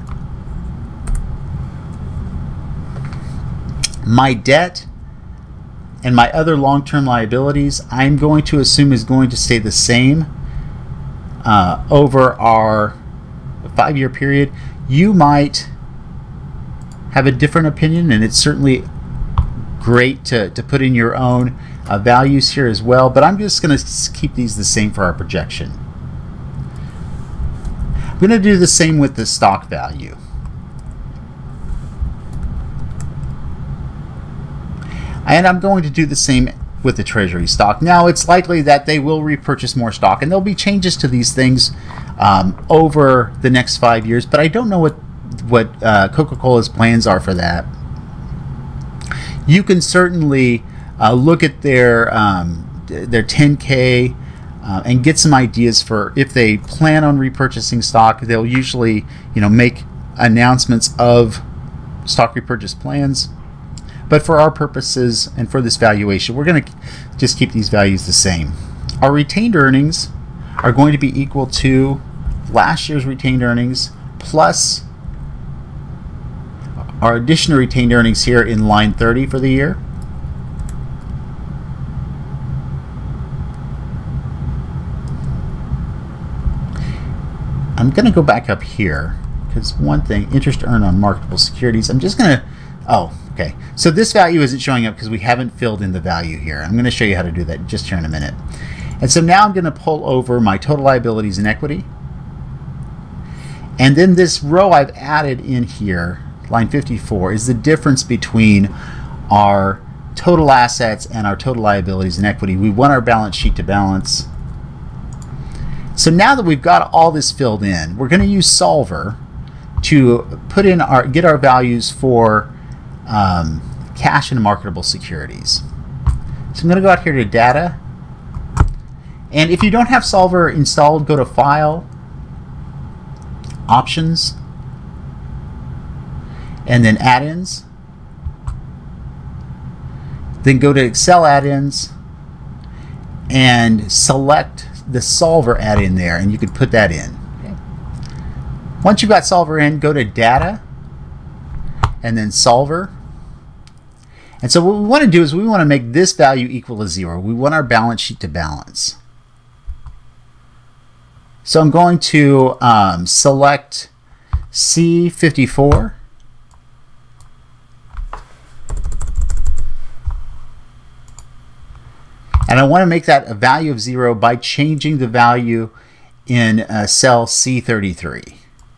My debt and my other long-term liabilities, I'm going to assume is going to stay the same over our 5-year period. You might have a different opinion, and it's certainly great to put in your own values here as well, but I'm just going to keep these the same for our projection. I'm going to do the same with the stock value. And I'm going to do the same with the treasury stock. Now, it's likely that they will repurchase more stock, and there'll be changes to these things over the next 5 years, but I don't know what Coca-Cola's plans are for that. You can certainly look at their 10K and get some ideas for if they plan on repurchasing stock. They'll usually, make announcements of stock repurchase plans. But for our purposes and for this valuation, we're going to just keep these values the same. Our retained earnings are going to be equal to last year's retained earnings plus our additional retained earnings here in line 30 for the year. I'm going to go back up here because one thing, interest earned on marketable securities, I'm just going to, okay. So this value isn't showing up because we haven't filled in the value here. I'm going to show you how to do that just here in a minute. And so now I'm going to pull over my total liabilities and equity. And then this row I've added in here, line 54, is the difference between our total assets and our total liabilities and equity. We want our balance sheet to balance. So now that we've got all this filled in, we're going to use Solver to put in get our values for cash and marketable securities. So I'm going to go out here to Data, and if you don't have Solver installed, go to File, Options, and then Add-ins. Then go to Excel Add-ins and select the Solver add-in there, and you could put that in. Okay. Once you've got Solver in, go to Data and then Solver. And so what we want to do is we want to make this value equal to 0. We want our balance sheet to balance. So I'm going to select C54. And I want to make that a value of 0 by changing the value in cell C33.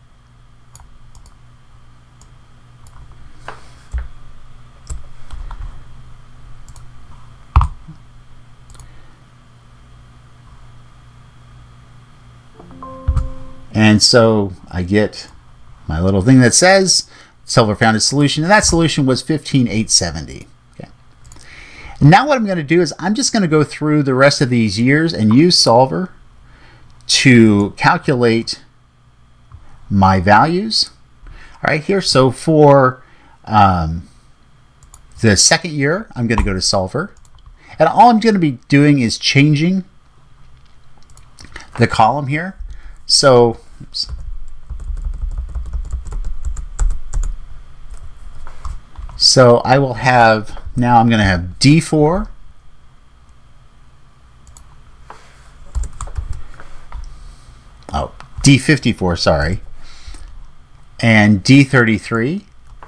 And so I get my little thing that says Solver found a solution, and that solution was 15,870. Okay. Now what I'm going to do is I'm just going to go through the rest of these years and use Solver to calculate my values. All right, here. So for the second year, I'm going to go to Solver. And all I'm going to be doing is changing the column here. So, oops. So I will have, now I'm going to have D4, oh, D54, sorry, and D33.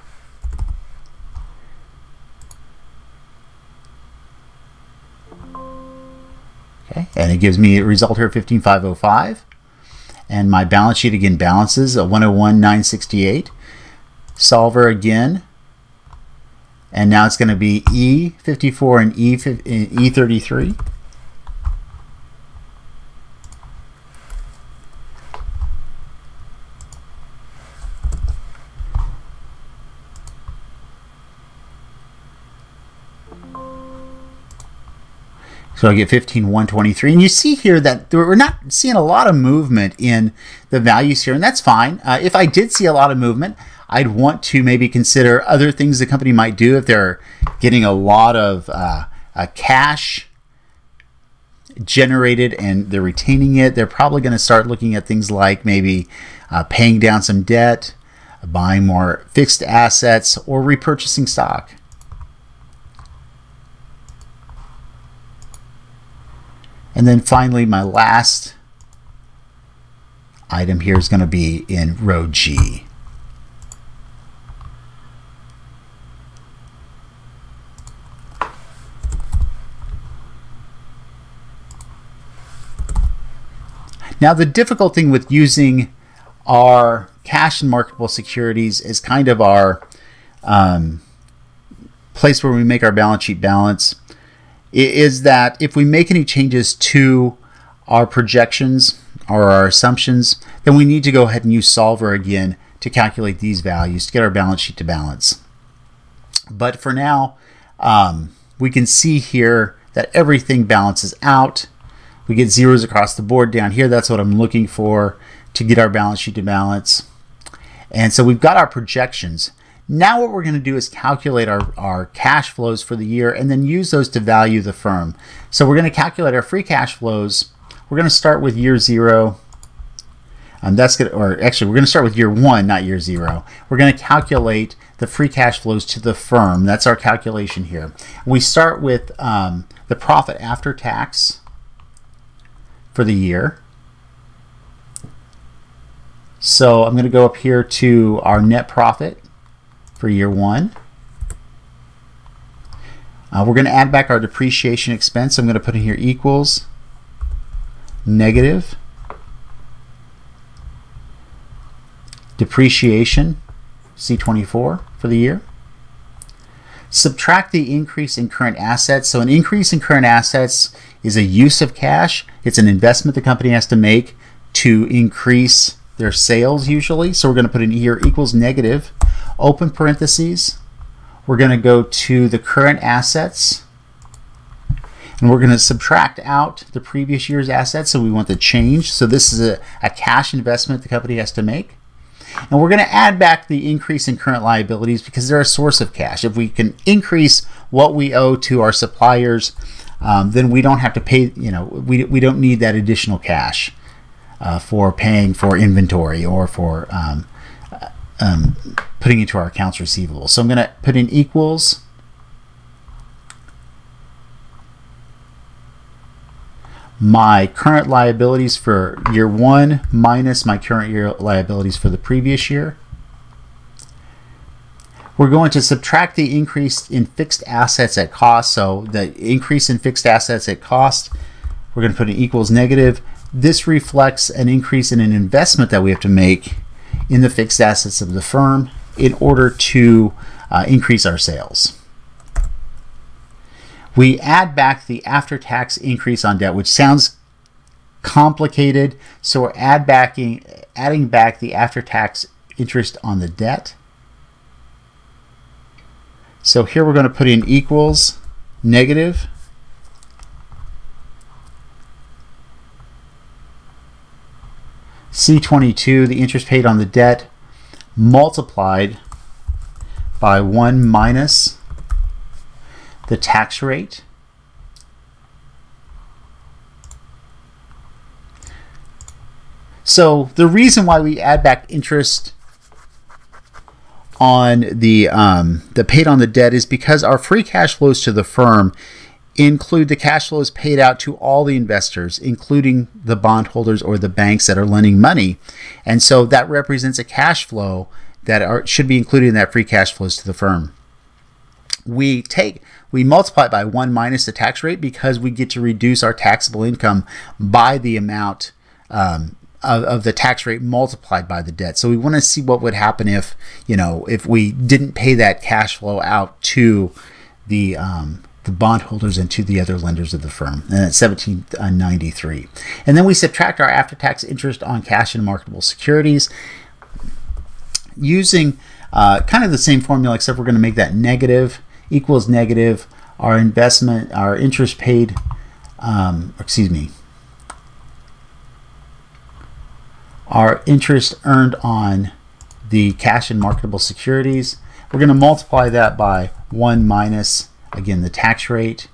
Okay, and it gives me a result here of 15,505. And my balance sheet again balances a 101,968. Solver again. And now it's going to be E54 and E33. So I get 15,123. And you see here that we're not seeing a lot of movement in the values here, and that's fine. If I did see a lot of movement, I'd want to maybe consider other things the company might do if they're getting a lot of cash generated and they're retaining it. They're probably going to start looking at things like maybe paying down some debt, buying more fixed assets, or repurchasing stock. And then finally, my last item here is going to be in row G. Now, the difficult thing with using our cash and marketable securities is kind of our place where we make our balance sheet balance, is that if we make any changes to our projections or our assumptions, then we need to go ahead and use Solver again to calculate these values to get our balance sheet to balance. But for now, we can see here that everything balances out. We get zeros across the board down here. That's what I'm looking for to get our balance sheet to balance. And so we've got our projections. Now what we're going to do is calculate our cash flows for the year and then use those to value the firm. So we're going to calculate our free cash flows. We're going to start with year 0. That's good, or actually we're going to start with year 1, not year 0. We're going to calculate the free cash flows to the firm. That's our calculation here. We start with the profit after tax for the year. So I'm going to go up here to our net profit for year 1. We're going to add back our depreciation expense. I'm going to put in here equals negative depreciation, C24 for the year. Subtract the increase in current assets. So an increase in current assets is a use of cash. It's an investment the company has to make to increase their sales usually. So we're going to put in here equals negative, open parentheses. We're going to go to the current assets and we're going to subtract out the previous year's assets. So we want the change. So this is a cash investment the company has to make. And we're going to add back the increase in current liabilities because they're a source of cash. If we can increase what we owe to our suppliers, then we don't have to pay, we don't need that additional cash for paying for inventory or for putting into our accounts receivable. So I'm going to put in equals my current liabilities for year 1 minus my current year liabilities for the previous year. We're going to subtract the increase in fixed assets at cost. So the increase in fixed assets at cost, we're going to put in equals negative. This reflects an increase in an investment that we have to make in the fixed assets of the firm in order to increase our sales. We add back the after-tax increase on debt, which sounds complicated. So we're adding back the after-tax interest on the debt. So here we're going to put in equals negative C22, the interest paid on the debt, multiplied by 1 minus the tax rate So the reason why we add back interest on the paid on the debt is because our free cash flows to the firm include the cash flows paid out to all the investors, including the bondholders or the banks that are lending money. And so that represents a cash flow that should be included in that free cash flows to the firm. We multiply it by 1 minus the tax rate because we get to reduce our taxable income by the amount of the tax rate multiplied by the debt. So we want to see what would happen if, if we didn't pay that cash flow out to the bondholders and to the other lenders of the firm. And that's 1793. And then we subtract our after-tax interest on cash and marketable securities using kind of the same formula, except we're going to make that negative equals negative our interest paid, our interest earned on the cash and marketable securities. We're going to multiply that by 1 minus, again, the tax rate.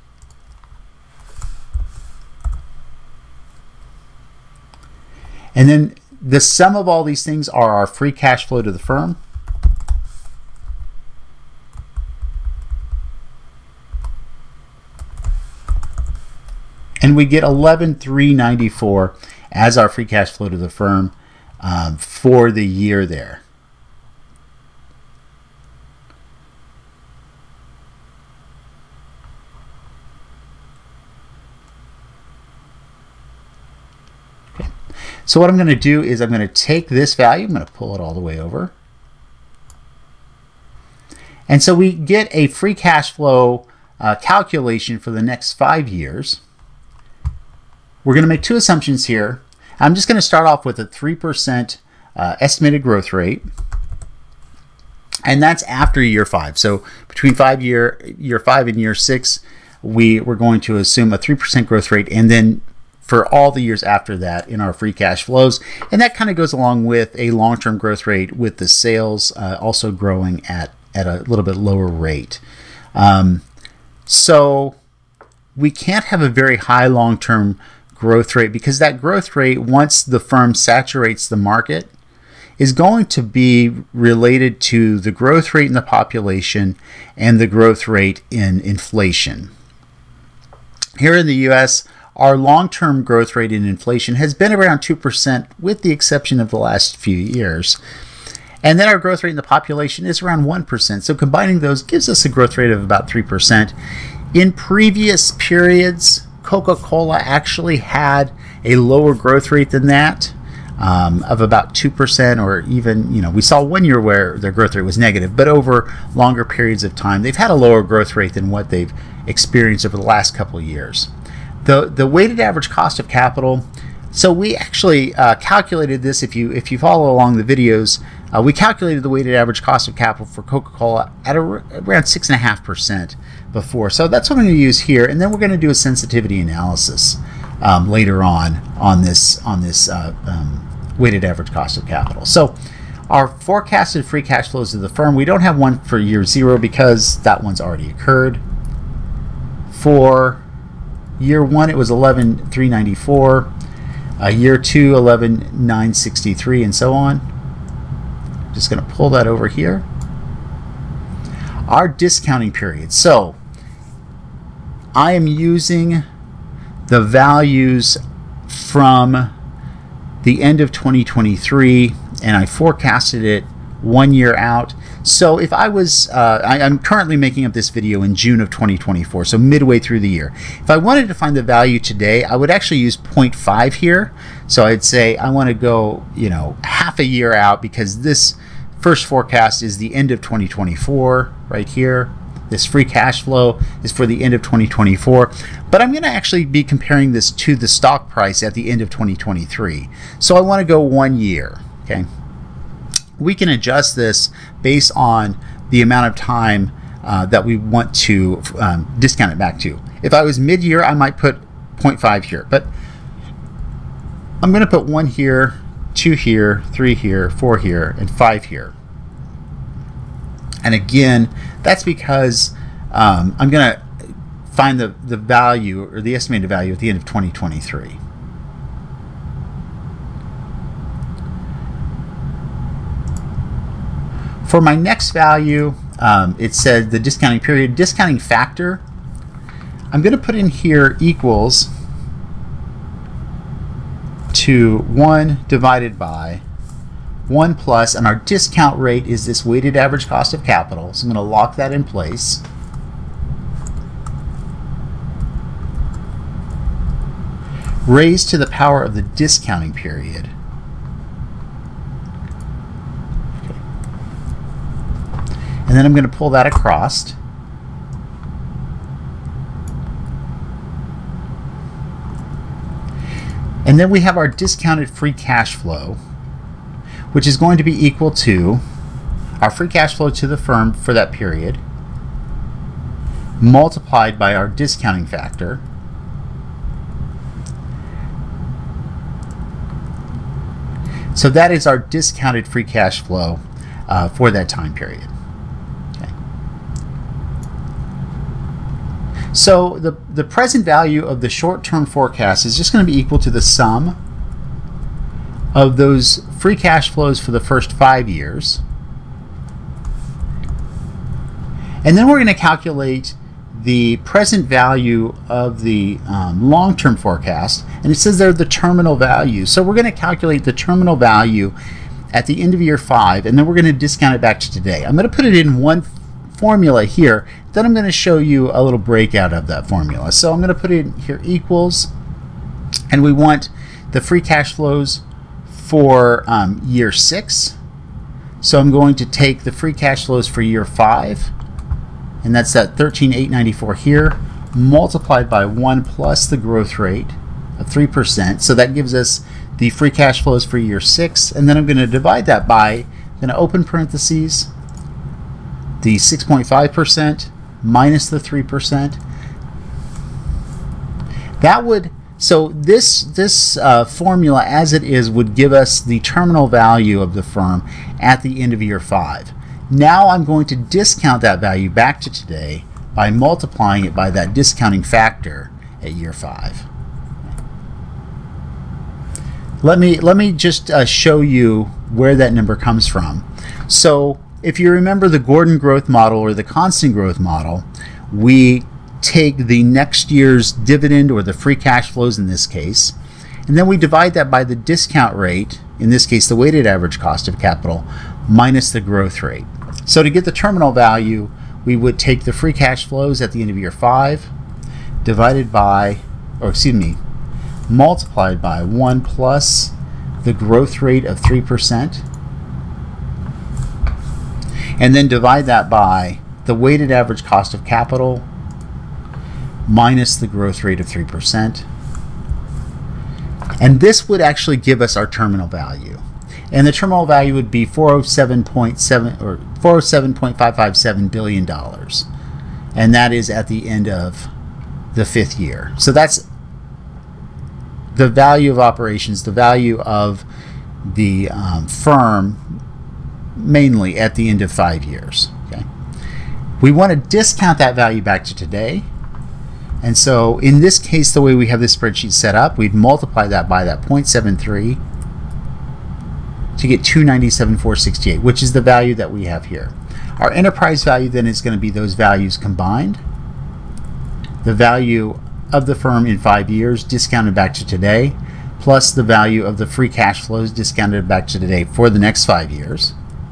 And then the sum of all these things are our free cash flow to the firm. And we get 11,394 as our free cash flow to the firm for the year there. Okay. So what I'm going to do is I'm going to take this value, I'm going to pull it all the way over. And so we get a free cash flow calculation for the next 5 years. We're going to make two assumptions here. I'm just going to start off with a 3% estimated growth rate, and that's after year 5. So between year 5 and year 6, we're going to assume a 3% growth rate, and then for all the years after that in our free cash flows. And that kind of goes along with a long-term growth rate with the sales also growing at a little bit lower rate. So we can't have a very high long-term growth rate because that growth rate, once the firm saturates the market, is going to be related to the growth rate in the population and the growth rate in inflation. Here in the US, our long-term growth rate in inflation has been around 2% with the exception of the last few years. And then our growth rate in the population is around 1%. So combining those gives us a growth rate of about 3%. In previous periods, Coca-Cola actually had a lower growth rate than that, of about 2%, or even, we saw 1 year where their growth rate was negative, but over longer periods of time, they've had a lower growth rate than what they've experienced over the last couple of years. The weighted average cost of capital, so we actually calculated this. If you follow along the videos, we calculated the weighted average cost of capital for Coca-Cola at around 6.5% before. So that's what I'm going to use here, and then we're going to do a sensitivity analysis later on this weighted average cost of capital. So our forecasted free cash flows of the firm, we don't have one for year 0 because that one's already occurred. For year 1, it was 11,394. Year 2, 11,963, and so on. Just going to pull that over here. Our discounting period. So I am using the values from the end of 2023, and I forecasted it 1 year out. So if I was, I'm currently making up this video in June of 2024, so midway through the year. If I wanted to find the value today, I would actually use 0.5 here. So I'd say I want to go, half a year out, because this first forecast is the end of 2024 right here. This free cash flow is for the end of 2024, but I'm going to actually be comparing this to the stock price at the end of 2023. So I want to go 1 year, okay? We can adjust this based on the amount of time that we want to discount it back to. If I was mid-year, I might put 0.5 here, but I'm going to put 1 here, 2 here, 3 here, 4 here, and 5 here. And again, that's because I'm going to find the value, or the estimated value, at the end of 2023. For my next value, it said the discounting period, discounting factor. I'm going to put in here equals to 1 divided by 1 plus, and our discount rate is this weighted average cost of capital. So I'm going to lock that in place. Raised to the power of the discounting period. Okay. And then I'm going to pull that across. And then we have our discounted free cash flow, which is going to be equal to our free cash flow to the firm for that period, multiplied by our discounting factor, so that is our discounted free cash flow for that time period. Okay. So the present value of the short-term forecast is just going to be equal to the sum of those free cash flows for the first 5 years. And then we're going to calculate the present value of the long-term forecast, and it says they're the terminal value. So we're going to calculate the terminal value at the end of year 5, and then we're going to discount it back to today. I'm going to put it in one formula here, then I'm going to show you a little breakout of that formula. So I'm going to put it in here equals, and we want the free cash flows for year 6. So I'm going to take the free cash flows for year 5, and that's that 13,894 here, multiplied by 1 plus the growth rate of 3%. So that gives us the free cash flows for year 6, and then I'm going to divide that by, I'm going to open parentheses, the 6.5% minus the 3%. That would, so this formula as it is would give us the terminal value of the firm at the end of year 5. Now I'm going to discount that value back to today by multiplying it by that discounting factor at year 5. Let me just show you where that number comes from. So if you remember the Gordon growth model or the constant growth model, we take the next year's dividend, or the free cash flows in this case, and then we divide that by the discount rate, in this case the weighted average cost of capital, minus the growth rate. So to get the terminal value, we would take the free cash flows at the end of year 5 divided by, or excuse me, multiplied by 1 plus the growth rate of 3%, and then divide that by the weighted average cost of capital minus the growth rate of 3%. And this would actually give us our terminal value. And the terminal value would be $407.557 billion. And that is at the end of the 5th year. So that's the value of operations, the value of the firm, mainly at the end of 5 years. Okay. We want to discount that value back to today. And so in this case, the way we have this spreadsheet set up, we'd multiply that by that 0.73 to get 297,468, which is the value that we have here. Our enterprise value then is going to be those values combined. The value of the firm in 5 years discounted back to today, plus the value of the free cash flows discounted back to today for the next 5 years.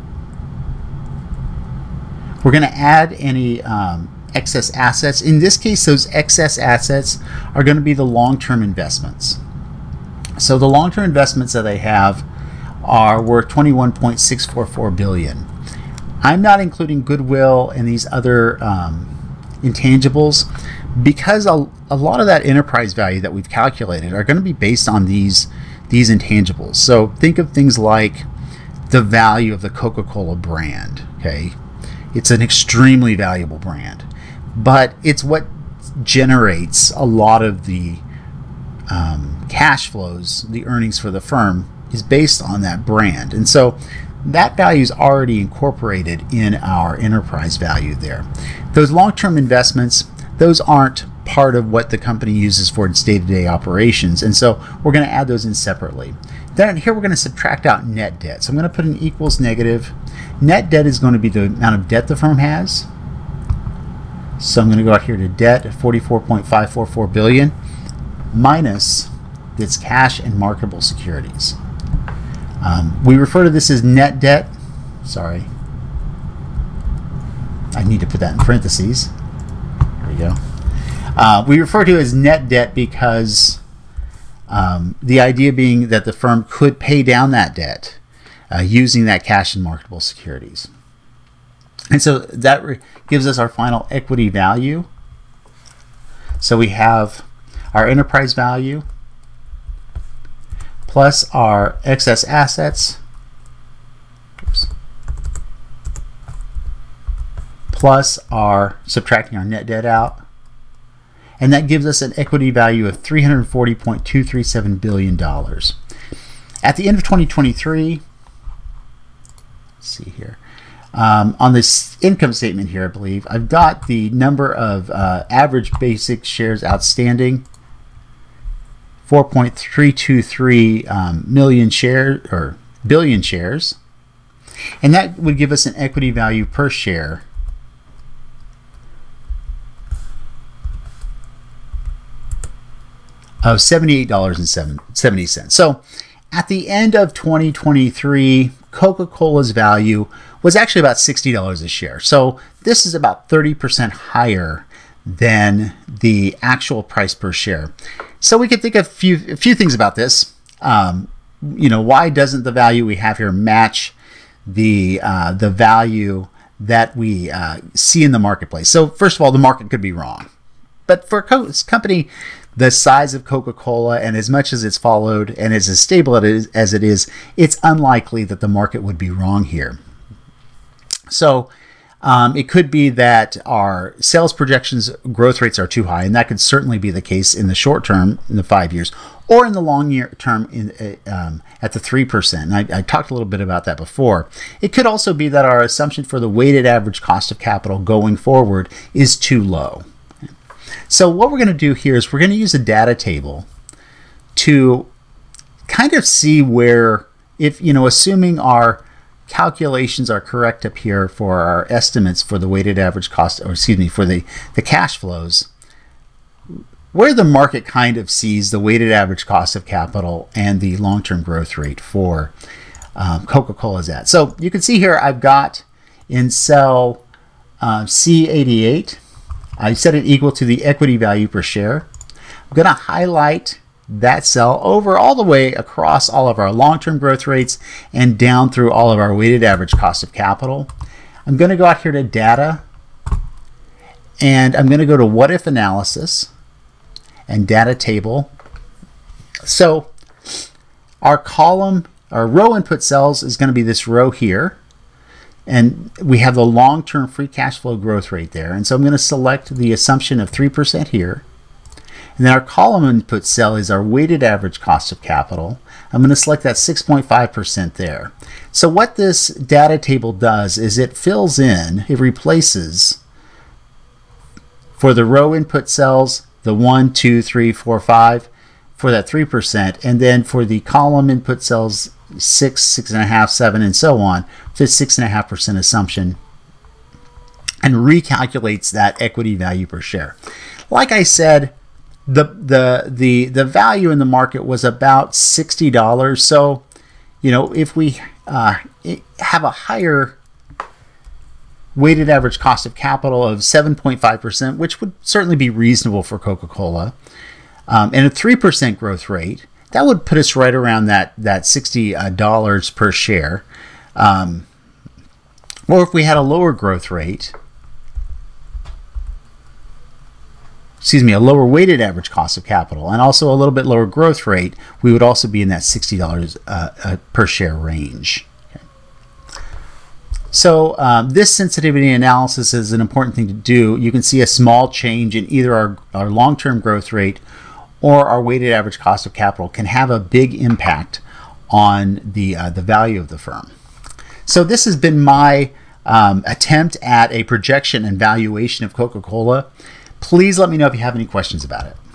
We're going to add any excess assets. In this case, those excess assets are going to be the long-term investments. So the long-term investments that they have are worth $21.644 billion. I'm not including goodwill and these other intangibles because a lot of that enterprise value that we've calculated are going to be based on these intangibles. So think of things like the value of the Coca Cola brand. Okay, it's an extremely valuable brand, but it's what generates a lot of the cash flows, the earnings for the firm is based on that brand. And so that value is already incorporated in our enterprise value there. Those long-term investments, those aren't part of what the company uses for its day-to-day operations, and so we're going to add those in separately. Then here we're going to subtract out net debt. So I'm going to put an equals negative. Net debt is going to be the amount of debt the firm has. So I'm going to go out here to debt at 44.544 billion minus its cash and marketable securities. We refer to this as net debt. Sorry. I need to put that in parentheses. There we go. We refer to it as net debt because the idea being that the firm could pay down that debt using that cash and marketable securities. And so that gives us our final equity value. So we have our enterprise value plus our excess assets plus our subtracting our net debt out. And that gives us an equity value of $340.237 billion. At the end of 2023, let's see here, on this income statement here, I believe, I've got the number of average basic shares outstanding, 4.323 million shares, or billion shares. And that would give us an equity value per share of $78.70. So at the end of 2023, Coca-Cola's value was actually about $60 a share. So this is about 30% higher than the actual price per share. So we could think of a few things about this. Why doesn't the value we have here match the value that we see in the marketplace? So first of all, the market could be wrong. But for a company the size of Coca-Cola, and as much as it's followed and is as stable as it is, it's unlikely that the market would be wrong here. So it could be that our sales projections growth rates are too high, and that could certainly be the case in the short term, in the 5 years, or in the long term at the 3%. And I talked a little bit about that before. It could also be that our assumption for the weighted average cost of capital going forward is too low. So what we're going to do here is we're going to use a data table to kind of see where, if assuming our calculations are correct up here for our estimates for the weighted average cost, or excuse me, for the cash flows, where the market kind of sees the weighted average cost of capital and the long-term growth rate for Coca-Cola at. So you can see here I've got in cell C88, I set it equal to the equity value per share. I'm going to highlight that cell over all the way across all of our long-term growth rates and down through all of our weighted average cost of capital. I'm going to go out here to data, and I'm going to go to what if analysis and data table. So our column, our row input cells is going to be this row here. And we have the long-term free cash flow growth rate there. And so I'm going to select the assumption of 3% here. And then our column input cell is our weighted average cost of capital. I'm going to select that 6.5% there. So what this data table does is it fills in, it replaces for the row input cells, the 1, 2, 3, 4, 5, for that 3%. And then for the column input cells, 6, 6.5, 7, and so on, to 6.5% assumption, and recalculates that equity value per share. Like I said, the value in the market was about $60. So, if we have a higher weighted average cost of capital of 7.5%, which would certainly be reasonable for Coca-Cola, and a 3% growth rate, that would put us right around that $60 per share. Or if we had a lower growth rate, a lower weighted average cost of capital, and also a little bit lower growth rate, we would also be in that $60 per share range. Okay. So this sensitivity analysis is an important thing to do. You can see a small change in either our long-term growth rate or our weighted average cost of capital can have a big impact on the value of the firm. So this has been my attempt at a projection and valuation of Coca-Cola. Please let me know if you have any questions about it.